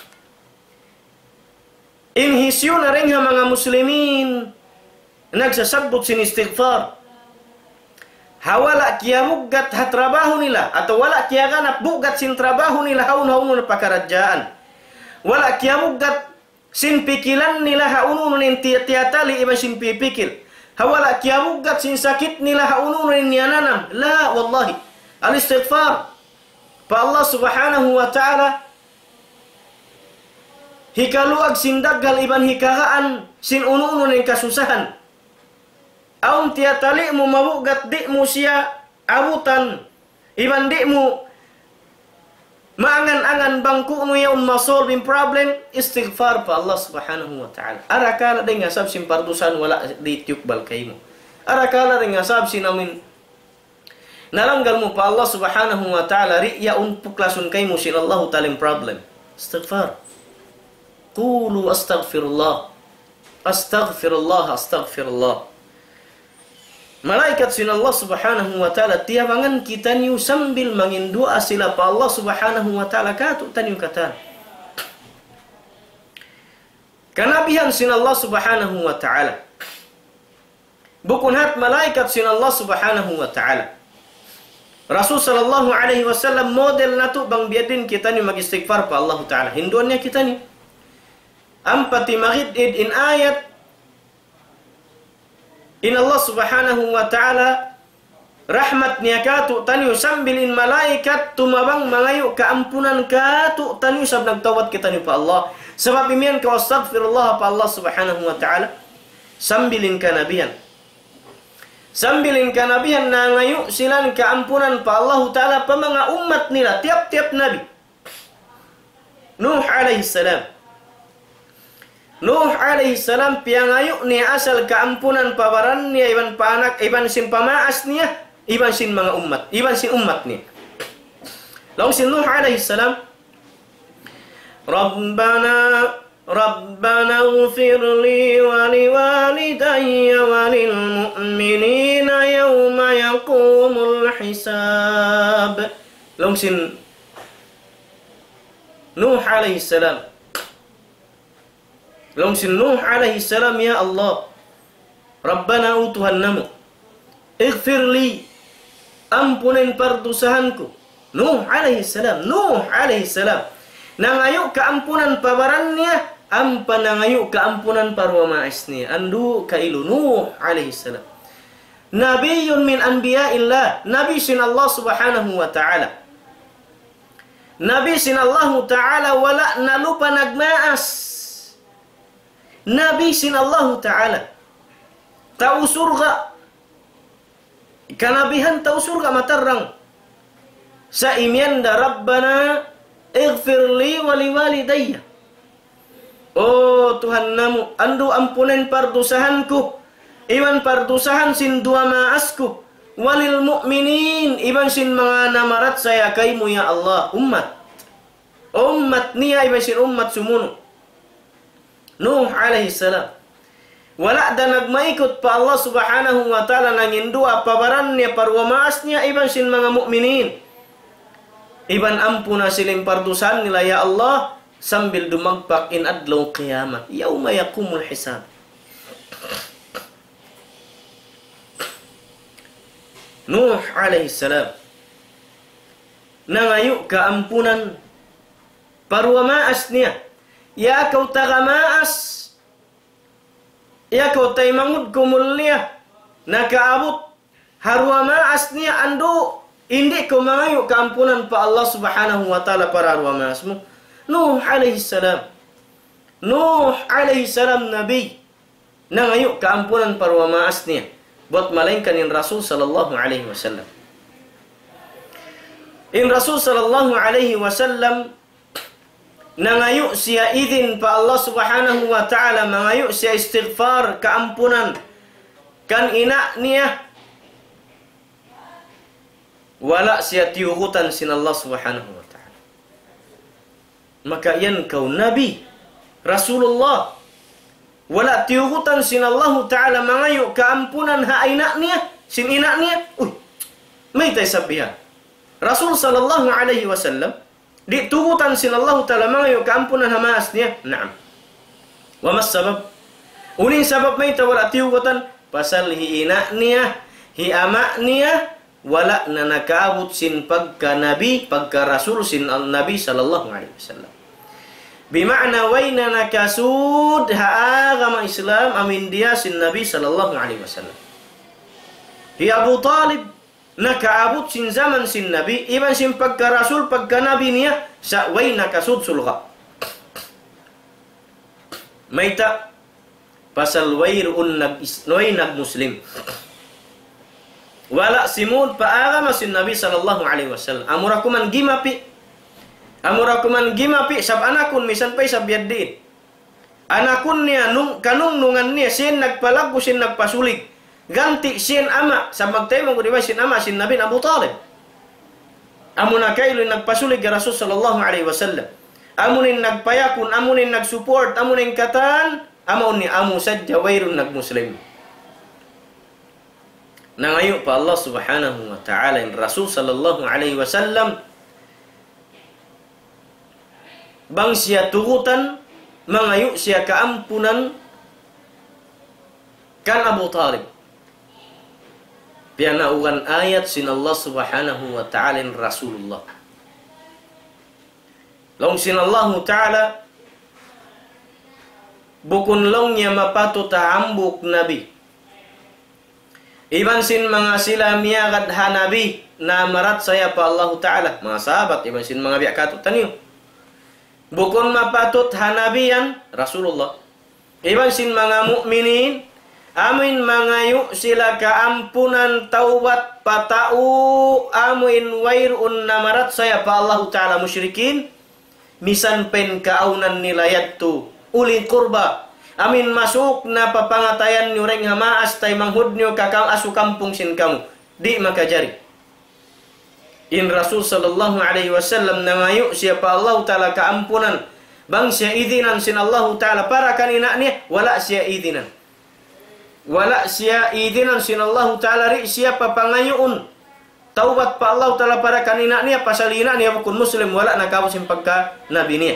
Inhisyo na rin ha mga muslimin. Nagsasabot sin istighfar. Hawala kia bugat ha trabaho nila. Atau wala kia ganap bugat sin trabaho nila haun-haun na pakarajaan. Wala kia bugat sin pikilan nila haunun nin tiyatali iba sin pipikil. Hawala kia bugat sin sakit nila haunun nin yananam. La, wallahi. Al-istighfar. Pa Allah subhanahu wa ta'ala. Hikaluag sin dagal iban hikaraan sin ununun nin kasusahan. Aun tiyatali mo mabugat di mo siya abutan. Iban di mo maangan-angan bangku mo yaun masolving problem. Istighfar pa Allah subhanahu wa ta'ala. Arakala din nga sab sin pardusan wala di tiyukbal kayo mo. Arakala din nga sab sin amin nalanggal mo pa Allah subhanahu wa ta'ala riya un puklasun kayo mo sin Allah talim problem. Istighfar. Qulu astaghfirullah. Astaghfirullah. Astaghfirullah. Malaikat sin Allah subhanahu wa ta'ala tiabangan kita niyo sambil mangindua sila pa Allah subhanahu wa ta'ala katu taniyo katan. Kanabihan sin Allah subhanahu wa ta'ala. Bukun hat malaikat sin Allah subhanahu wa ta'ala. Rasul sallallahu alaihi wasallam model na to bang biadin kita niyo mag-istighfar pa Allah ta'ala. Hinduan niya kita niyo. Ampati magidid in ayat in Allah subhanahu wa ta'ala rahmat niya katu taniyo sambilin malaikat tumabang mangayo keampunan katu taniyo sab nagtawad kita niyo pa Allah. Sebab imian ka astaghfirullah pa Allah subhanahu wa ta'ala sambilin kanabihan. Sambilin kanabihan na ngayo silan keampunan pa Allah ta'ala pa mga umat nila tiap-tiap nabi. Nuh alaihi salam. Nuh alaihi salam piangayu ni asal keampunan pabarannya iban panak iban sin pamaas niya iban sin mga umat iban sin umat ni. Lalu sin Nuh alaihi salam Rabbana Rabbana ighfir li wa liwalidayya wa lil mu'minina yawma yaqumul hisab. Lalu sin Nuh alaihi salam Lalu si Nuh alaihi salam, ya Allah, Rabbana u Tuhan namu, ighfirli, ampunin perdosaanku. Nuh alaihi salam, Nuh alaihi salam, nangayu keampunan pabarannya, ampa nangayu keampunan parwama isni, andu kailu Nuh alaihi salam. Nabiyun min anbiya'illah, Nabi sin Allah subhanahu wa ta'ala. Nabi sin Allah ta'ala wala nalupa nagmaas. Nabi sin Allah Ta'ala tahu surga, kanabihan tahu surga matarang sa imyanda Rabbana ighfirli wa liwalidayya. Oh Tuhan namu, andu ampunin pardosahanku, iban pardosahan sin dua maasku, walil mu'minin, iban sin mga namarat saya kaimu ya Allah, umat umat niya, iban sin umat sumuno. Nuh alaihi salam wala dan nagmaikot pa Allah subhanahu wa ta'ala nangin dua pabarannya parwamaasnya iban sin mga mukminin, iban ampuna siling pardusan nila ya Allah sambil dumagpak in adlaw qiyamat yauma yaqumul hisab. Nuh alaihi salam nangayu keampunan parwamaasnya. Ya kau tagamaas, ya kau taimangud kumulnya, nakaabut harwa maas niya andu, hindi kau mangayu keampunan pa Allah subhanahu wa ta'ala para harwa maasmu. Nuh alaihi salam, Nuh alaihi salam Nabi, nangayu keampunan para harwa maas niya, buat malainkan in Rasul sallallahu alaihi wasallam. In Rasul sallallahu alaihi wasallam nangayu siya idin pa Allah subhanahu wa ta'ala, mangayu siya istighfar keampunan kan ina niya wala siya tiugutan sin Allah subhanahu wa ta'ala. Maka yan kau Nabi Rasulullah wala tiugutan sin Allah ta'ala, mangayu keampunan ha ina niya sin ina niya, uy may tay sabihan Rasul sallallahu alaihi wasallam ditugutan sin Allah ta'ala mangayu keampunan hamaas niya. Naam. Wa mas sabab? Uning sabab may tawala tiugutan pasal hi ina niya, hi ama niya wala na nakaabot sin pagka nabi, pagka rasul sin al-nabi sallallahu alaihi wasallam. Bima'na wayna nakasud ha agama Islam amin dia sin nabi sallallahu alaihi wasallam. Hi Abu Talib nakaabot sin zaman sin nabi, iban sin pagka rasul pagka nabi niya sa way nakasud sulga. Mayta pasal wayrun nag isnoy nag muslim. Wala simud paagama sin nabi sallallahu alaihi wasallam. Amurakuman gimapi. Amurakuman gimapi sab anakun misan pay sab yaddiin. Anakun niya nung kanungnungan niya sin nagpalago sin nagpasulig. Ganti sin ama sa magtayong ko diba sin ama sin Nabi Abu Talib. Amuna kailoy nagpasulig ka Rasul sallallahu alaihi wasallam. Amunin nagpayakun, amunin nagsupport, amunin katan, amun ni amu sadya wayrun nagmuslim. Nangayo pa Allah subhanahu wa ta'ala in Rasul sallallahu alaihi wasallam bang siya tugutan mangayo siya kaampunan kan Abu Talib. Pianaugan ayat sin Allah subhanahu wa ta'ala in Rasulullah. Long sin Allah ta'ala bukun long niya mapato taambuk nabi. Iban sin mga sila miyagad ha nabi na marat saya pa Allah ta'ala. Mga sahabat, iban sin mga biakatot taniyo. Bukun mapatot ha nabi yan Rasulullah. Iban sin mga mu'minin amin mangayu sila keampunan taubat patau amin wairun namarat saya pa Allah ta'ala musyrikin misan pen kaunan nilayat tu uli kurba amin masuk na papangatayan nyo reng hamaas tay manghud nyo kakang asu kampung sin kamu di makajari. In Rasul sallallahu alaihi wasallam nangayo siapa Allah taala keampunan bang siya idinan sin Allah taala para kanina niya wala siya idinan wala siya idinan sin Allah taala ri siapa pangayuun taubat pa Allah taala para kanina niya pasalina niya bukun muslim wala nakawasin pagka nabi niya.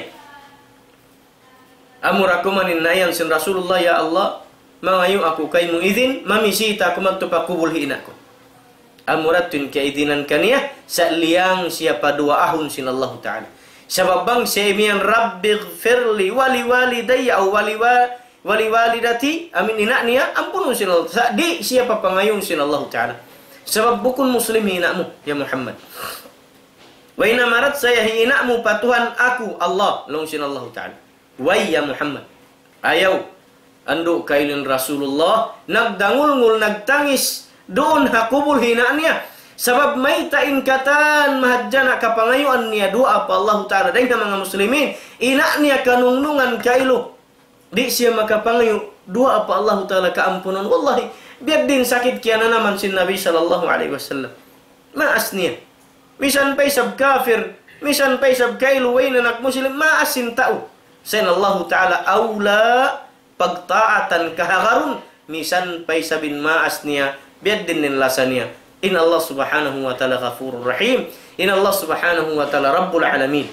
Amurakumanin nayan sin Rasulullah ya Allah mangayo aku kay mong idin mamisita ko magtupakubul hinako. Amuratun kaidinan kaniya sa liyang siapa dua ahun sin Allah taala. Sabab bang siya imiyan rabbighfirli wali walidayya aw wali wali walidati amin ina niya ampunun sin Allah. Sa di siapa pangayon sin Allah taala. Sebab bukun muslim hinakmu ya Muhammad. Wa ina marat saya hinakmu patuhan aku Allah long sin Allah taala. Wa ya Muhammad. Ayaw anduk kailin Rasulullah nagdangul-ngul nagtangis doon hakubul hinaknya. Sebab may tain katan mahadjana kapangayuan niya doa pa Allah taala dengan mga muslimin ina niya kanungnungan kailu di siya makapangayu doa pa Allah taala kaampunan wallahi biar din sakit kiana naman sin Nabi sallallahu alaihi wasallam. Maas niya. Misan pay sab kafir, misan pay sab kailu way na muslim maas sin tao. Sen Allah taala aula pagtaatan kahagarun misan pay sabin maas niya biar din nin lasa niya. In Allah subhanahu wa ta'ala ghafurur rahim. In Allah subhanahu wa ta'ala rabbul alamin.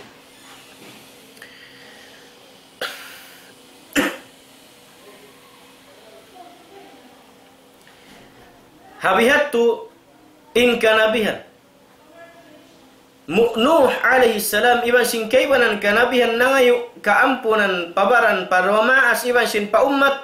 Habihatu in kanabihan. Nuh alaihi salam iban sin kaibanan kanabihan nangayo kaampunan pabaran parwamaas iban sin pa ummat.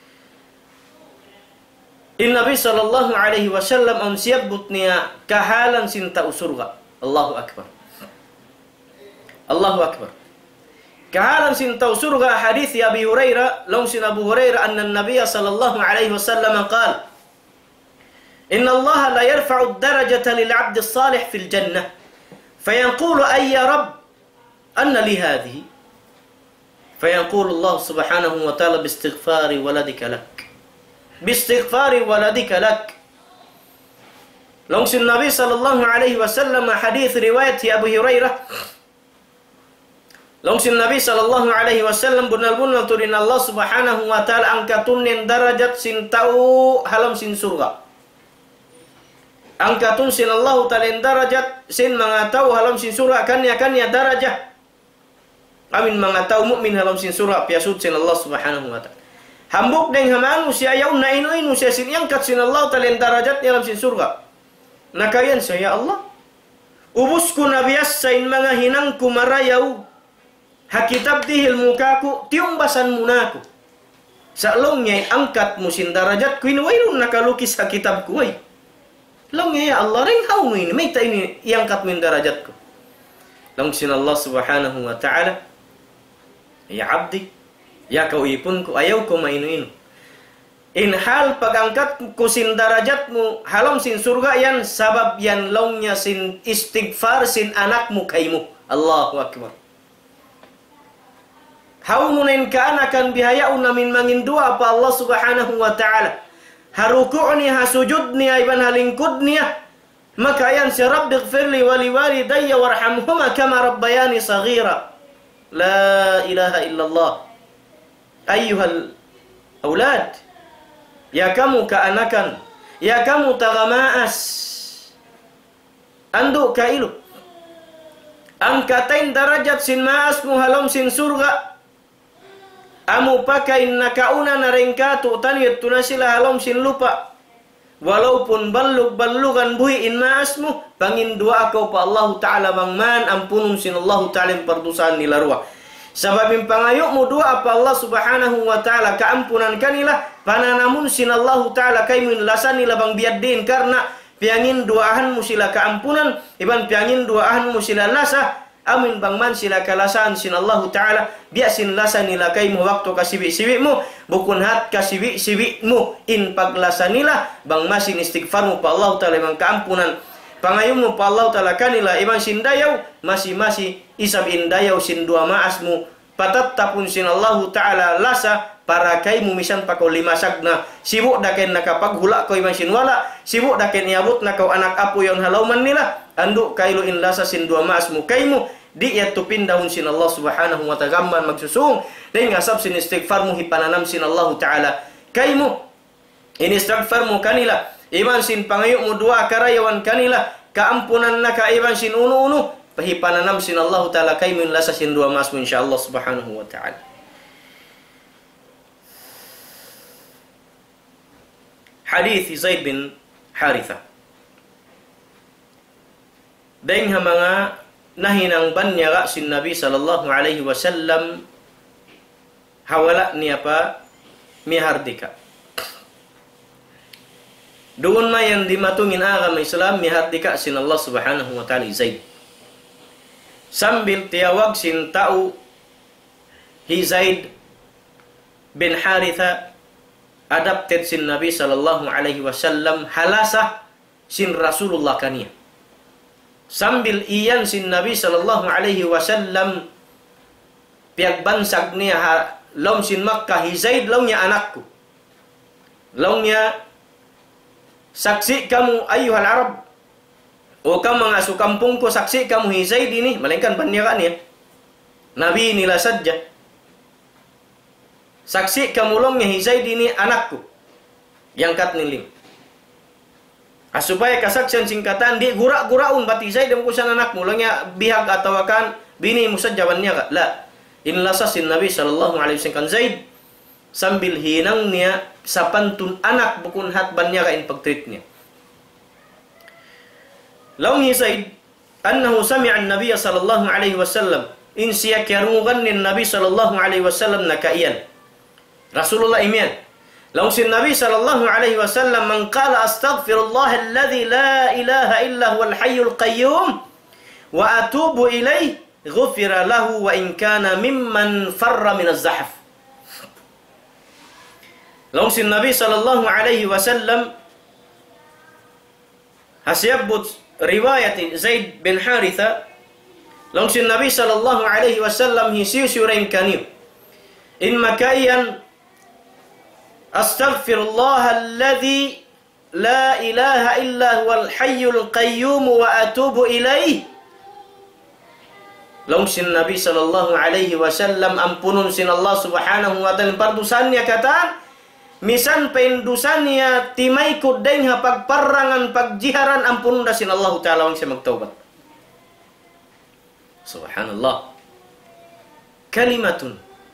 In Nabi sallallahu alaihi wasallam am siyabut niya kahalan sin tau surga. Allahu akbar. Allahu akbar. Kahalan sin tau surga hadis ya Abi Hurairah, long sin Abu Hurairah anna an-nabiy sallallahu alaihi wasallam qala inna Allah la yarfa'u ad-darajata lil 'abd as-salih fil jannah fayanqulu ay ya rabb anna li hadhihi fayanqulu Allah subhanahu wa ta'ala bi istighfari waladika lak bistighfari waladika lak. Langsung Nabi sallallahu alaihi wasallam hadis riwayat Abu Hurairah. Langsung Nabi sallallahu alaihi wasallam bunal-bunal turin Allah subhanahu wa ta'ala angkatunin darajat sin tau halam sin surga. Angkatun sin Allah ta'ala darajat sin mangatau halam sin surga kanya kanya darajah. Amin mangatau mukmin halam sin surga piasud sin Allah subhanahu wa ta'ala. Hambuk deng hamanu siya yaun na inu inu siya sin yangkat sin Allah talen darajat dalam sin surga. Nakayan saya Allah. Ubusku nabias sain mga hinangku marayaw. Hakitab dihil mukaku tiung basan munaku. Sa longnya angkat mu sin darajat ku inu wairun nakalukis hakitab ku way. Longnya ya Allah ring hau mu ini meita ini yangkat min darajatku. Long sin Allah subhanahu wa ta'ala. Ya abdi. Ya kau ipun ku ayaw ko mainu-inu. In hal pagangkat ku sin darajatmu halam sin surga yan sabab yan longnya sin istighfar sin anakmu kaimu. Allahu akbar. Haununin ka anakan bihayaun namin mangin dua pa Allah subhanahu wa ta'ala. Haruku'ni hasujudni ayban halingkudni maka yan si rabbighfirli wali walidayya warhamhuma kama rabbayani saghira. La ilaha illallah. Ayuhal aulad, ya kamu keanakan, ya kamu tagamaas, anduk kailu, angkatain darajat sin maasmu halam sin surga, amu pakai nakauna narengkatu taniyat tunasila halam sin lupa, walaupun balug balugan bui in maasmu, pangin doa kau pa Allah Ta'ala mangman ampunum sin Allah Ta'ala perdusan nilarwa. Sebab impangayuk mu doa apa Allah subhanahu wa ta'ala keampunan kanilah pananamun sin Allah ta'ala kaimun lasani labang biaddin karena piangin doahan mu sila keampunan iban piangin doahan mu sila lasa amin bangman sila kalasan sin Allah ta'ala biasin lasani la kaimu waktu kasibi-sibi mu bukun hat kasibi-sibi mu in paglasanilah bang masin istighfar mu pa Allah ta'ala bang keampunan pangayum mu pa Allah ta'ala kanila iban sin dayaw masih-masih isab indayaw sin dua maasmu patattapun sinallahu ta'ala lasa para kaimu misan pakau lima sagna sibuk daken nakapaghula ko iman sin wala sibuk daken iabut na kau anak apu yon halauman nila anduk kailu in lasa sin dua maasmu kaimu di yaitu pindahun sin Allah subhanahu wa ta'ala magsusung dan ngasab sin istighfarmu hipananam sin Allah ta'ala kaimu ini istighfarmu kanila iman sin pangayukmu dua karayawan kanila keampunan naka iman sin unu-unu pahipananam sin Allah ta'ala kaimu in lasa sin dua maasmu insyaallah subhanahu wa ta'ala. Hadith Zaid bin Haritha daing mga nahinang banyaga sin Nabi sallallahu alaihi wasallam hawala ni apa mihardika doon na yang dimatungin agama Islam mihardika sin Allah subhanahu wa ta'ala Zaid sambil tiawag sin tau hi Zaid bin Haritha adapted sin Nabi sallallahu alaihi wasallam halasa sin Rasulullah kania sambil iyan sin Nabi sallallahu alaihi wasallam piag bansag niya ha, laum sin Makkah hi Zaid laumnya anakku laumnya saksi kamu ayuhal Arab o kamu mga sukampung ko saksi kamu hi Zaid ini malingkan banyakan ya Nabi nila sadya saksi kamu laumnya hi Zaid ini anakku yang kat nilim ah, supaya kasaksian singkatan di gura-guraun bati Zaid dan kusan anakmu langnya bihag atau akan bini musa jawabannya kak la in lasasin Nabi sallallahu alaihi wasallam Zaid sambil hinang niya sa pantun anak bukun hat bannya ka in pagtreat niya laung hi Zaid annahu sami'a an-nabiy sallallahu alaihi wasallam in siya kiarungan ni Nabi sallallahu alaihi wasallam nakaiyan Rasulullah imian laung sin Nabi sallallahu alaihi wasallam man qala astaghfirullah alladhi la ilaha illa huwal hayyul qayyum wa atubu ilayhi ghufira lahu wa in kana mimman farra min az-zahf laung sin Nabi sallallahu alaihi wasallam hasyabut riwayat Zaid bin Haritha laung sin Nabi sallallahu alaihi wasallam hisiu surain kaniu in makayan astaghfirullah alladhi la ilaha illa huwal hayyul qayyum wa atubu ilayhi laung sin Nabi sallallahu alaihi wasallam ampunun sin Allah subhanahu wa ta'ala pardusannya kata misan pendusannya timay kudeng ha pagparangan pagjiharan ampunun da sin Allah ta'ala wang siya magtaubat subhanallah kalimatun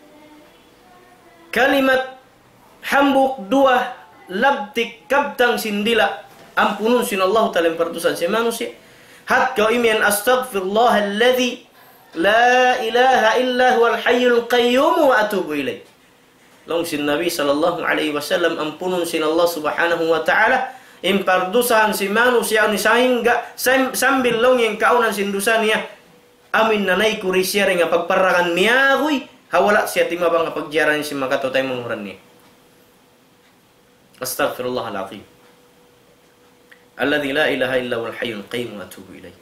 kalimat hambuk dua labtik kabtang sindila ampunun sin Allah ta'ala pertusan si manusia hat kau imian astaghfirullah alladhi la ilaha illa huwal hayyul qayyum wa atubu ilaih laung sin Nabi sallallahu alaihi wasallam ampunun sin Allah subhanahu wa ta'ala impardusahan si manusia ni sahingga sambil laung yang kaunan sin dusanya amin nanay kurisya rin nga pagparangan miyagoy hawala siya timabang nga pagjiaran si makatotay mumuran niya astaghfirullah al-azim alladhi la ilaha illa huwal hayyul qayyum wa atubu ilayh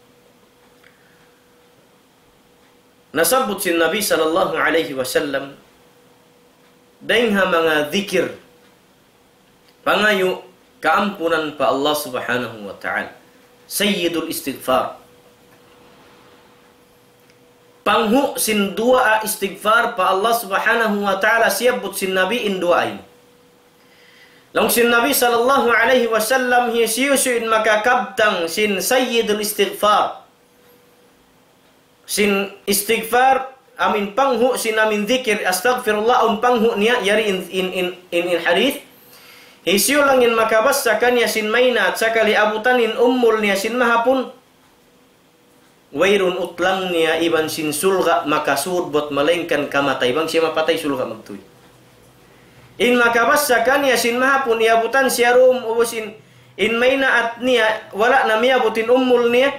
nasabut sin Nabi sallallahu alaihi wasallam daingha mga zikir pangayu kaampunan pa Allah subhanahu wa ta'ala sayyidul istighfar panghu sin dua istighfar pa Allah subhanahu wa ta'ala siyabut sin Nabi in dua ay laung sin Nabi sallallahu alaihi wasallam hisiyusuin makakabtang sin sayyidul istighfar sin istighfar amin panghu sin amin zikir astaghfirullah un panghu niya yari in in in in, in hadith hisiyo langin makabassakan ya sin mainat sakali abutanin ummul niya sin mahapun wairun utlang niya iban sin sulga makasud bot malengkan kamatay bang siya mapatay sulga magtuy in makabassakan ya sin mahapun iabutan siya rum ubusin in mainaat niya wala na miyabutin ummul niya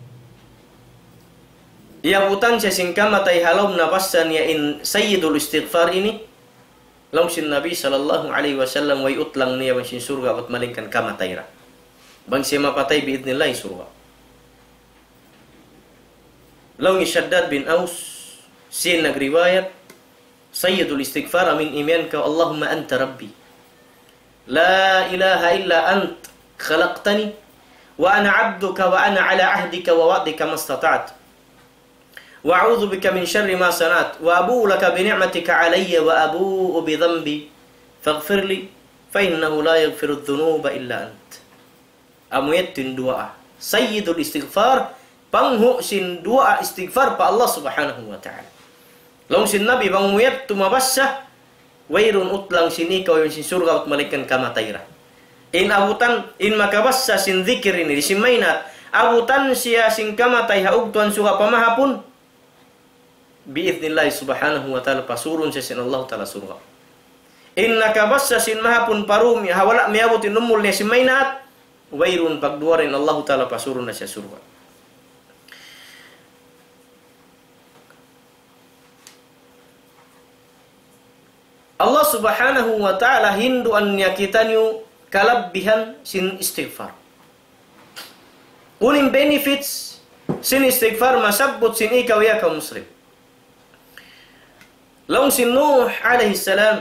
iabutan siya sin kamatay halom na bassa niya in sayyidul istighfar ini laung sin Nabi sallallahu alaihi wasallam way utlang niya bang sin surga bot malengkan kamatay ra bang siya mapatay biidnillah surga laung Shaddad bin Aus sin nagriwayat sayyidul istighfar min iman ka Allahumma anta rabbi la ilaha illa ant khalaqtani wa ana 'abduka wa ana 'ala 'ahdika wa wa'dika mastata'tu wa a'udzu bika min syarri ma sana'tu wa abu'u laka bi ni'matika 'alayya wa abu'u bi dhanbi faghfir li fa innahu la yaghfiru adh-dhunuba illa ant. Amuyatin doa sayyidul istighfar panghu sin doa istighfar pa Allah subhanahu wa ta'ala. Long sin nabi bang muyat tumabassa wairun utlang sini kau yang sin surga ut malikan kamatayra. In abutan in makabassa sin zikir ini disimainat abutan sia sin kamatay haug tuan suha pamahapun biiznillah subhanahu wa ta'ala pasurun sin Allah ta'ala surga. In nakabassa sin mahapun parum ya hawala miabutin numul ni simainat wairun pagduarin Allah ta'ala pasurun na siya surga. Allah subhanahu wa ta'ala hindu an yakitanyu kalabbihan sin istighfar. Unim benefits sin istighfar masabbut sin ikaw ya ka muslim. Long sin Nuh alaihi salam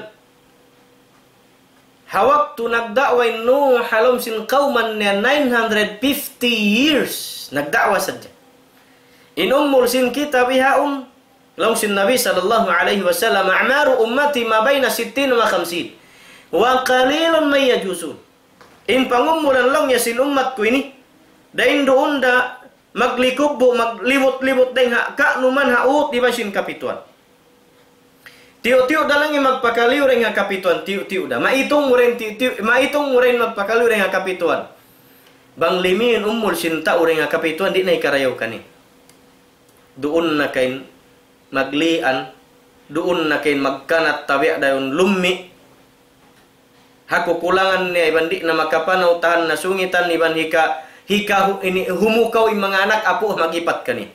hawaktu nagda'wa Nuh halom sin qauman niya nine hundred fifty years nagda'wa sadya. In ummul sin kita bihaun long sin Nabi sallallahu alaihi wasallam a'maru ummati ma baina sittin wa khamsin wa qalilun may yajusun. In pangumulan long ya sin umatku ini dain dounda maglikubbo maglimot-limot deng ha ka numan haut di basin kapituan. Tiu-tiu dalang magpakaliw ring ha kapituan tiu-tiu da maitung muren tiu-tiu maitung muren magpakaliw ring ha kapituan. Bang limin ummul sinta uring ha kapituan di nay karayaw kani. Doon na kain maglian doon na kain magkanat tabi dayon lummi hakukulangan niya iban di na makapanaw tahan na sungitan iban hika hika ini humukaw yung mga anak apo magipat kani.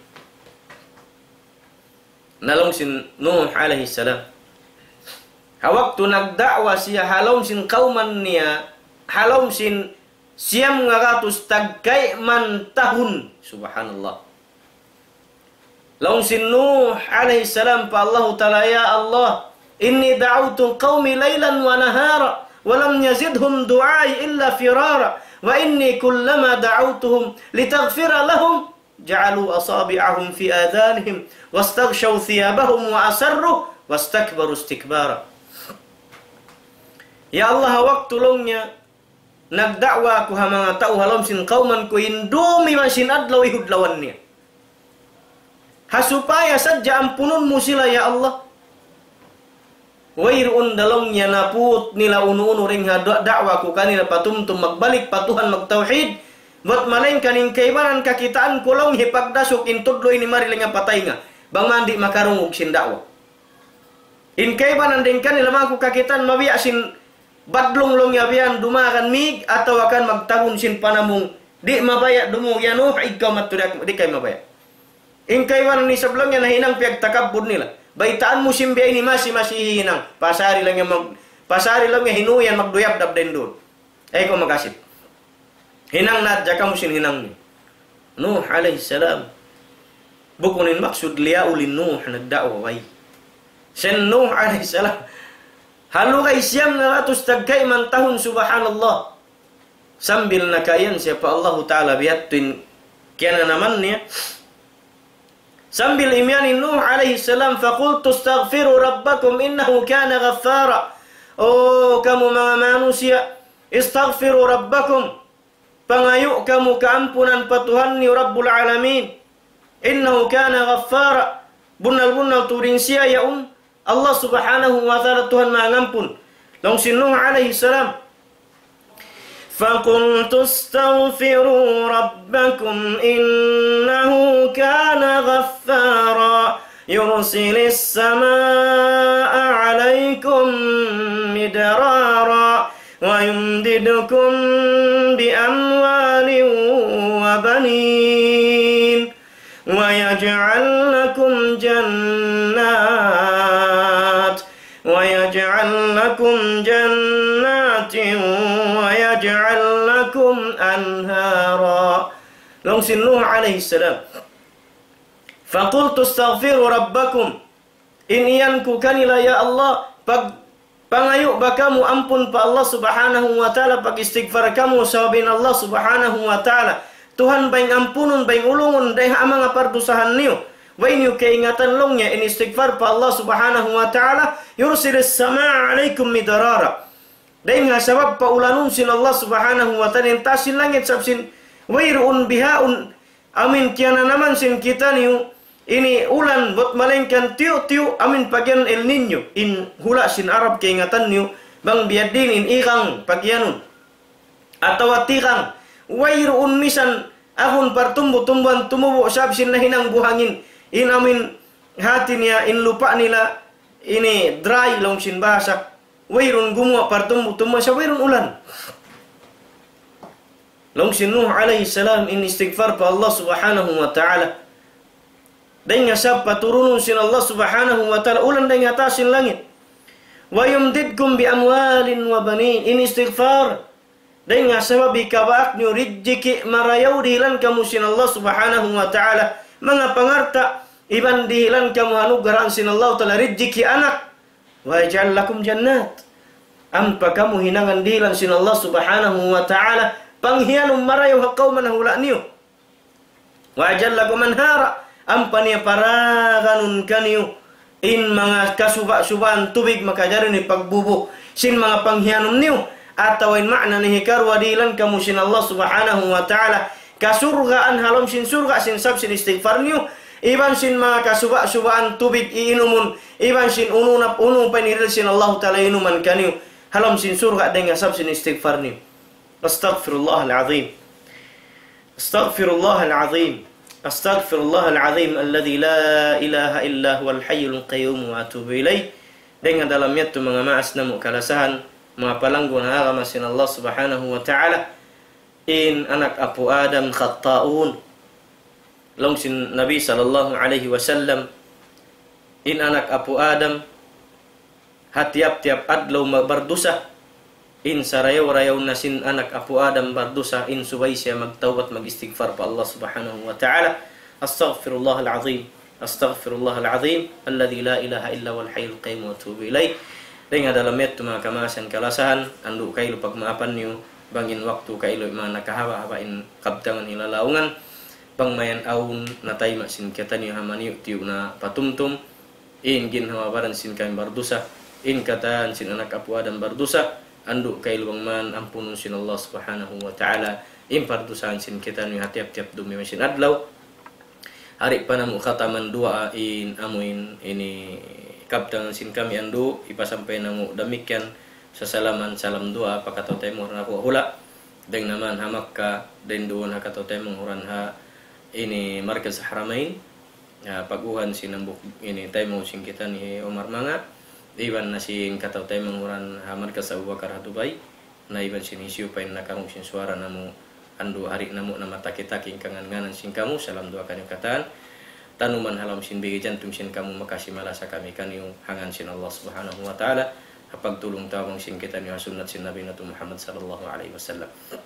Nalong sin Nuh alaihi salam hawaktu nagda'wa siya halom sin kauman niya halom sin siyam ngaratus tagkay man tahun subhanallah. Long sin Nuh alaihi salam pa Allah ta'ala ya Allah inni da'utu qaumi laylan wa nahara wa lam yazidhum du'ai illa firara wa inni kullama da'utuhum litaghfira lahum ja'alu asabi'ahum fi adhanihim wastaghshaw thiyabahum wa asarru wastakbaru istikbara. Ya Allah waktu longnya nagda'wa ku ha mga tao halom sin qauman ko indumi man sin adlaw ihudlawan niya. Hasupaya sadya ampunun mo sila ya Allah. Wairuun dalongnya naput nila unu-unu ring da'wa ko kanila patumtum magbalik patuhan magtauhid. Buat malain kaning kaibanan kakitaan kulong hipagdasok intudlo ini mariling nga patay nga. Bang mandi makarungog sin da'wa. In kaibanan din kanila mga kakitaan mabiya sin badlong long yabian dumakan mig atau akan magtagun sin panamong di mabaya dumong yanuh ikaw matudak di kay mabaya. In kaiwan ni sablongnya na hinang piyagtakabud nila. Baitaan mo simbiya ini masih masih hinang. Pasari lang yung mag pasari lang yung hinuyan magduyap dab din doon. Ay ko magasip. Hinang nadya ka mo sin hinang ni. Nuh alaihi salam. Bukunin maksud liya ulin Nuh nagda'wa way. Sen Nuh alaihi salam. Halu kay siyam na ratus tagkay man tahun subhanallah. Sambil nakayan siapa Allah Ta'ala bihatin kaya na naman niya. Sambil imyanin Nuh alaihi salam faqultu astaghfiru rabbakum innahu kana ghaffara. Oh kamu mga manusia, istaghfiru rabbakum. Pangayo kamu keampunan patuhan ni Rabbul Alamin. Innahu kana ghaffara. Bunal-bunal turing siya ya um. Allah subhanahu wa ta'ala Tuhan maha ngampun. Long sin Nuh alaihi salam فَقُلْتُ اسْتَغْفِرُوا رَبَّكُمْ إِنَّهُ كَانَ غَفَّارًا يُرْسِلِ السَّمَاءَ عَلَيْكُمْ مِدْرَارًا وَيُمْدِدْكُمْ بِأَمْوَالٍ وَبَنِينَ وَيَجْعَلْ لَكُمْ جَنَّاتٍ وَيَجْعَلْ لَكُمْ جَنَّاتٍ وَيَجْعَلْ لَكُمْ أَنْهَارًا. Long sin Nuh alaihi salam. فَقُلْتُ اسْتَغْفِرُوا رَبَّكُمْ inianku kanila ya Allah, pag pangayo ba kamu ampun pa Allah subhanahu wa ta'ala, pag istighfar kamu sababin Allah subhanahu wa ta'ala. Tuhan baing ampunun, baing ulungun, dahil amang apardusahan niyo. Wain yu keingatan longnya in istighfar pa Allah subhanahu wa ta'ala, yursilis sama'a alaikum midarara. Dahil nga sabab pa ulanun sin Allah subhanahu wa ta'ala, tasin langit sabsin, wairuun bihaun, amin tiana naman sin kita niyo, ini ulan buat malengkan tiu-tiu, amin pagyan El Niño, in hula sin Arab keingatan niyo, bang biadin in ikang pagyanun. Atau atirang, wairuun misan, ahun partumbu-tumbuan tumubo sabsin na hinang buhangin, in amin hati niya, in lupa nila, ini dry long sin bahasa, wairun gumwa partumbu-tumbuan sa wairun ulan. Long sin Nuh alaihi salam in istighfar pa Allah subhanahu wa ta'ala. Dan nga sab paturunun sin Allah subhanahu wa ta'ala, ulan dan atasin langit. Wa yumdidkum bi amwalin wa banin, in istighfar. Dan nga sabab ikabaak nyo rijiki marayaw dihilan kamu sin Allah subhanahu wa ta'ala. Mga pangarta, iban dihilan kamu anugeraan sin Allah ta'ala rijiki anak. Wa yaj'al lakum jannat. Ampa kamu hinangan dihilan sin Allah subhanahu wa ta'ala. Panghianum marayaw hakaw manahula niyo. Wa yaj'al lakum manhara. Ampa niya paraganun kaniyo. In mga kasuba-subaan tubig makajari ni pagbubo. Sin mga panghianum niyo. Atau in makna ni hikarwa dilan kamu sin Allah subhanahu wa ta'ala. Kasurgaan halom sin surga sin sab sin istighfar niyo. Iban sin mga kasuba-subaan tubig iinumun. Iban sin ununap unung paniril sin Allah ta'ala inuman kaniyo. Halom sin surga dengan sab sin istighfar niyo. Astaghfirullahal azim. Astaghfirullahal azim. Astaghfirullahal azim alladzi la ilaha illa huwal hayyul qayyum wa atubu ilaih. Dengan dalamnya tu mga maas na mo kalasahan, mga palanggo na agama sin Allah subhanahu wa ta'ala. In anak apu Adam khatta'un. Long sin Nabi sallallahu alaihi wasallam. In anak apu Adam hatiap-tiap adlaw berdosa. In sarayaw-rayaw na sin anak apu Adam berdosa, in subay siya magtawbat mag-istighfar pa Allah subhanahu wa ta'ala. Astaghfirullahal azim. Astaghfirullahal azim alladzi la ilaha illa wal hayyul qayyum wa atubu ilaih. Dengan dalam itu mga kamasan kalasahan, anduk kailo pagmaapan niyo, bangin waktu kailo mga nakahaba-habain kabtangan hilalaungan, pangmayan aun na tayo masin kita niyo hamaniyo tiyo na patumtum, in ginhawabaran sin kami bardusa, in kataan sin anak apu Adam bardusa, anduk kailo bangman ampunun sin Allah subhanahu wa ta'ala, in pardusahan sin kita niyo hatiap-tiap dumi masin adlaw, hari panamu khataman dua in amuin ini kabtangan sin kami andu ipasampai namu demikian sesalaman salam doa pakatau temur naku hula deng naman ha Makkah den duon ha katau temur huran ha ini markaz Haramain ya paguhan sinambuk ini temur sing kita ni Omar Manga iban nasin katau temur huran ha markaz Abu Bakar Dubai na iban sin isiu pain nakarung sin suara namu andu hari namu nama taki-taki kangan-nganan sin kamu salam doa kan kataan tanuman halam sin bigi jantung sin kamu makasih malasa kami kaniu hangan sin Allah subhanahu wa ta'ala hapag tulong tawang sin kita niyo sunnat sin Nabi Nabi Muhammad sallallahu alaihi wasallam.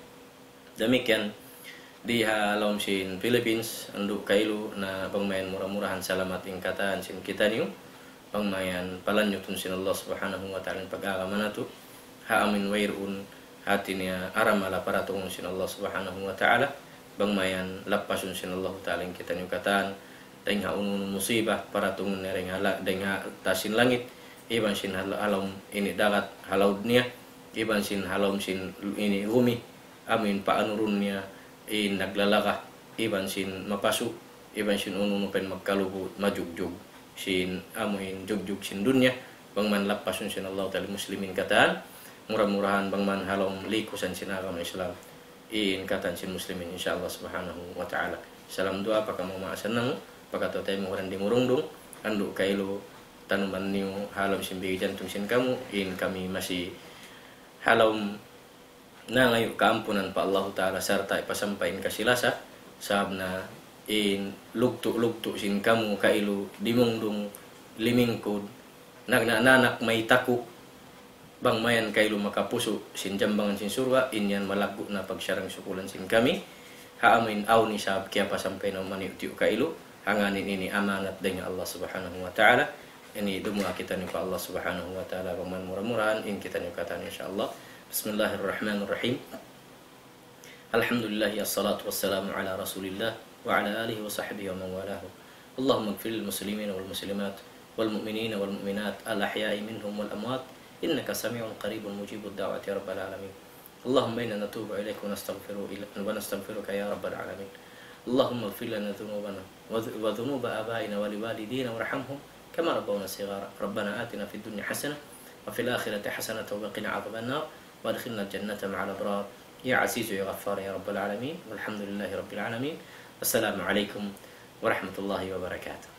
Demikian di halam sin Philippines anduk kailu na pangmayan murah-murahan salamat ingkatan sin kita niyo pangmayan palanyutun sin Allah subhanahu wa ta'ala pag-agaman nato ha amin wairun hatinya aramala para tungun sin Allah subhanahu wa ta'ala pangmayan lapasun sin Allah ta'ala kita niyo kataan dengan unun musibah para tungun nereng hala dengan tasin langit iban sin halam ini darat halau dunia iban sin halam sin ini rumi amin pa anurunnya in naglalaka iban sin mapasu iban sin unun pen magkalubu majugjug sin amuin jugjug sin dunya bangman lapasun sin Allah ta'ala muslimin kataan murah-murahan bangman halam likusan sin agama Islam in kataan sin muslimin insyaallah subhanahu wa ta'ala. Salam doa pakamo maasanang pakato tayo mo orang di murungdung anduk kailo tanuman niyo halam simbi jantung sin kamu in kami masih halam na ngayon kaampunan pa Allah ta'ala serta ipasampain kasilasa sabna in lugtu-lugtu sin kamu kailo di mungdung limingkod nagnananak may takuk bang mayan kailo makapuso sin jambangan sin surga in yan malago na pagsarang sukulan sin kami haamin aw ni sab kaya pasampay na maniutiyo kailo hanganin ini amanat dengan Allah subhanahu wa ta'ala ini dua kita nih Allah Subhanahu wa taala paman murah-murahan in kita nih kata insyaallah. Bismillahirrahmanirrahim. Alhamdulillah ya salatu wassalamu ala Rasulillah wa ala alihi wa sahbihi wa man walahu. Allahumma ighfir lil muslimin wal muslimat wal mu'minin wal mu'minat al ahya'i minhum wal amwat innaka sami'un qaribun mujibud da'wati ya rabbal alamin. Allahumma inna natubu ilaika wa nastaghfiru wa nastaghfiruka ya rabbal alamin. Allahumma ighfir lana dhunubana wa dhunuba abaina wa liwalidina warhamhum كما ربونا صغارا ربنا آتنا في الدنيا حسنة وفي الآخرة حسنة وقنا عذاب النار وادخلنا الجنة مع الأبرار يا عزيز يا غفار يا رب العالمين والحمد لله رب العالمين. السلام عليكم ورحمة الله وبركاته.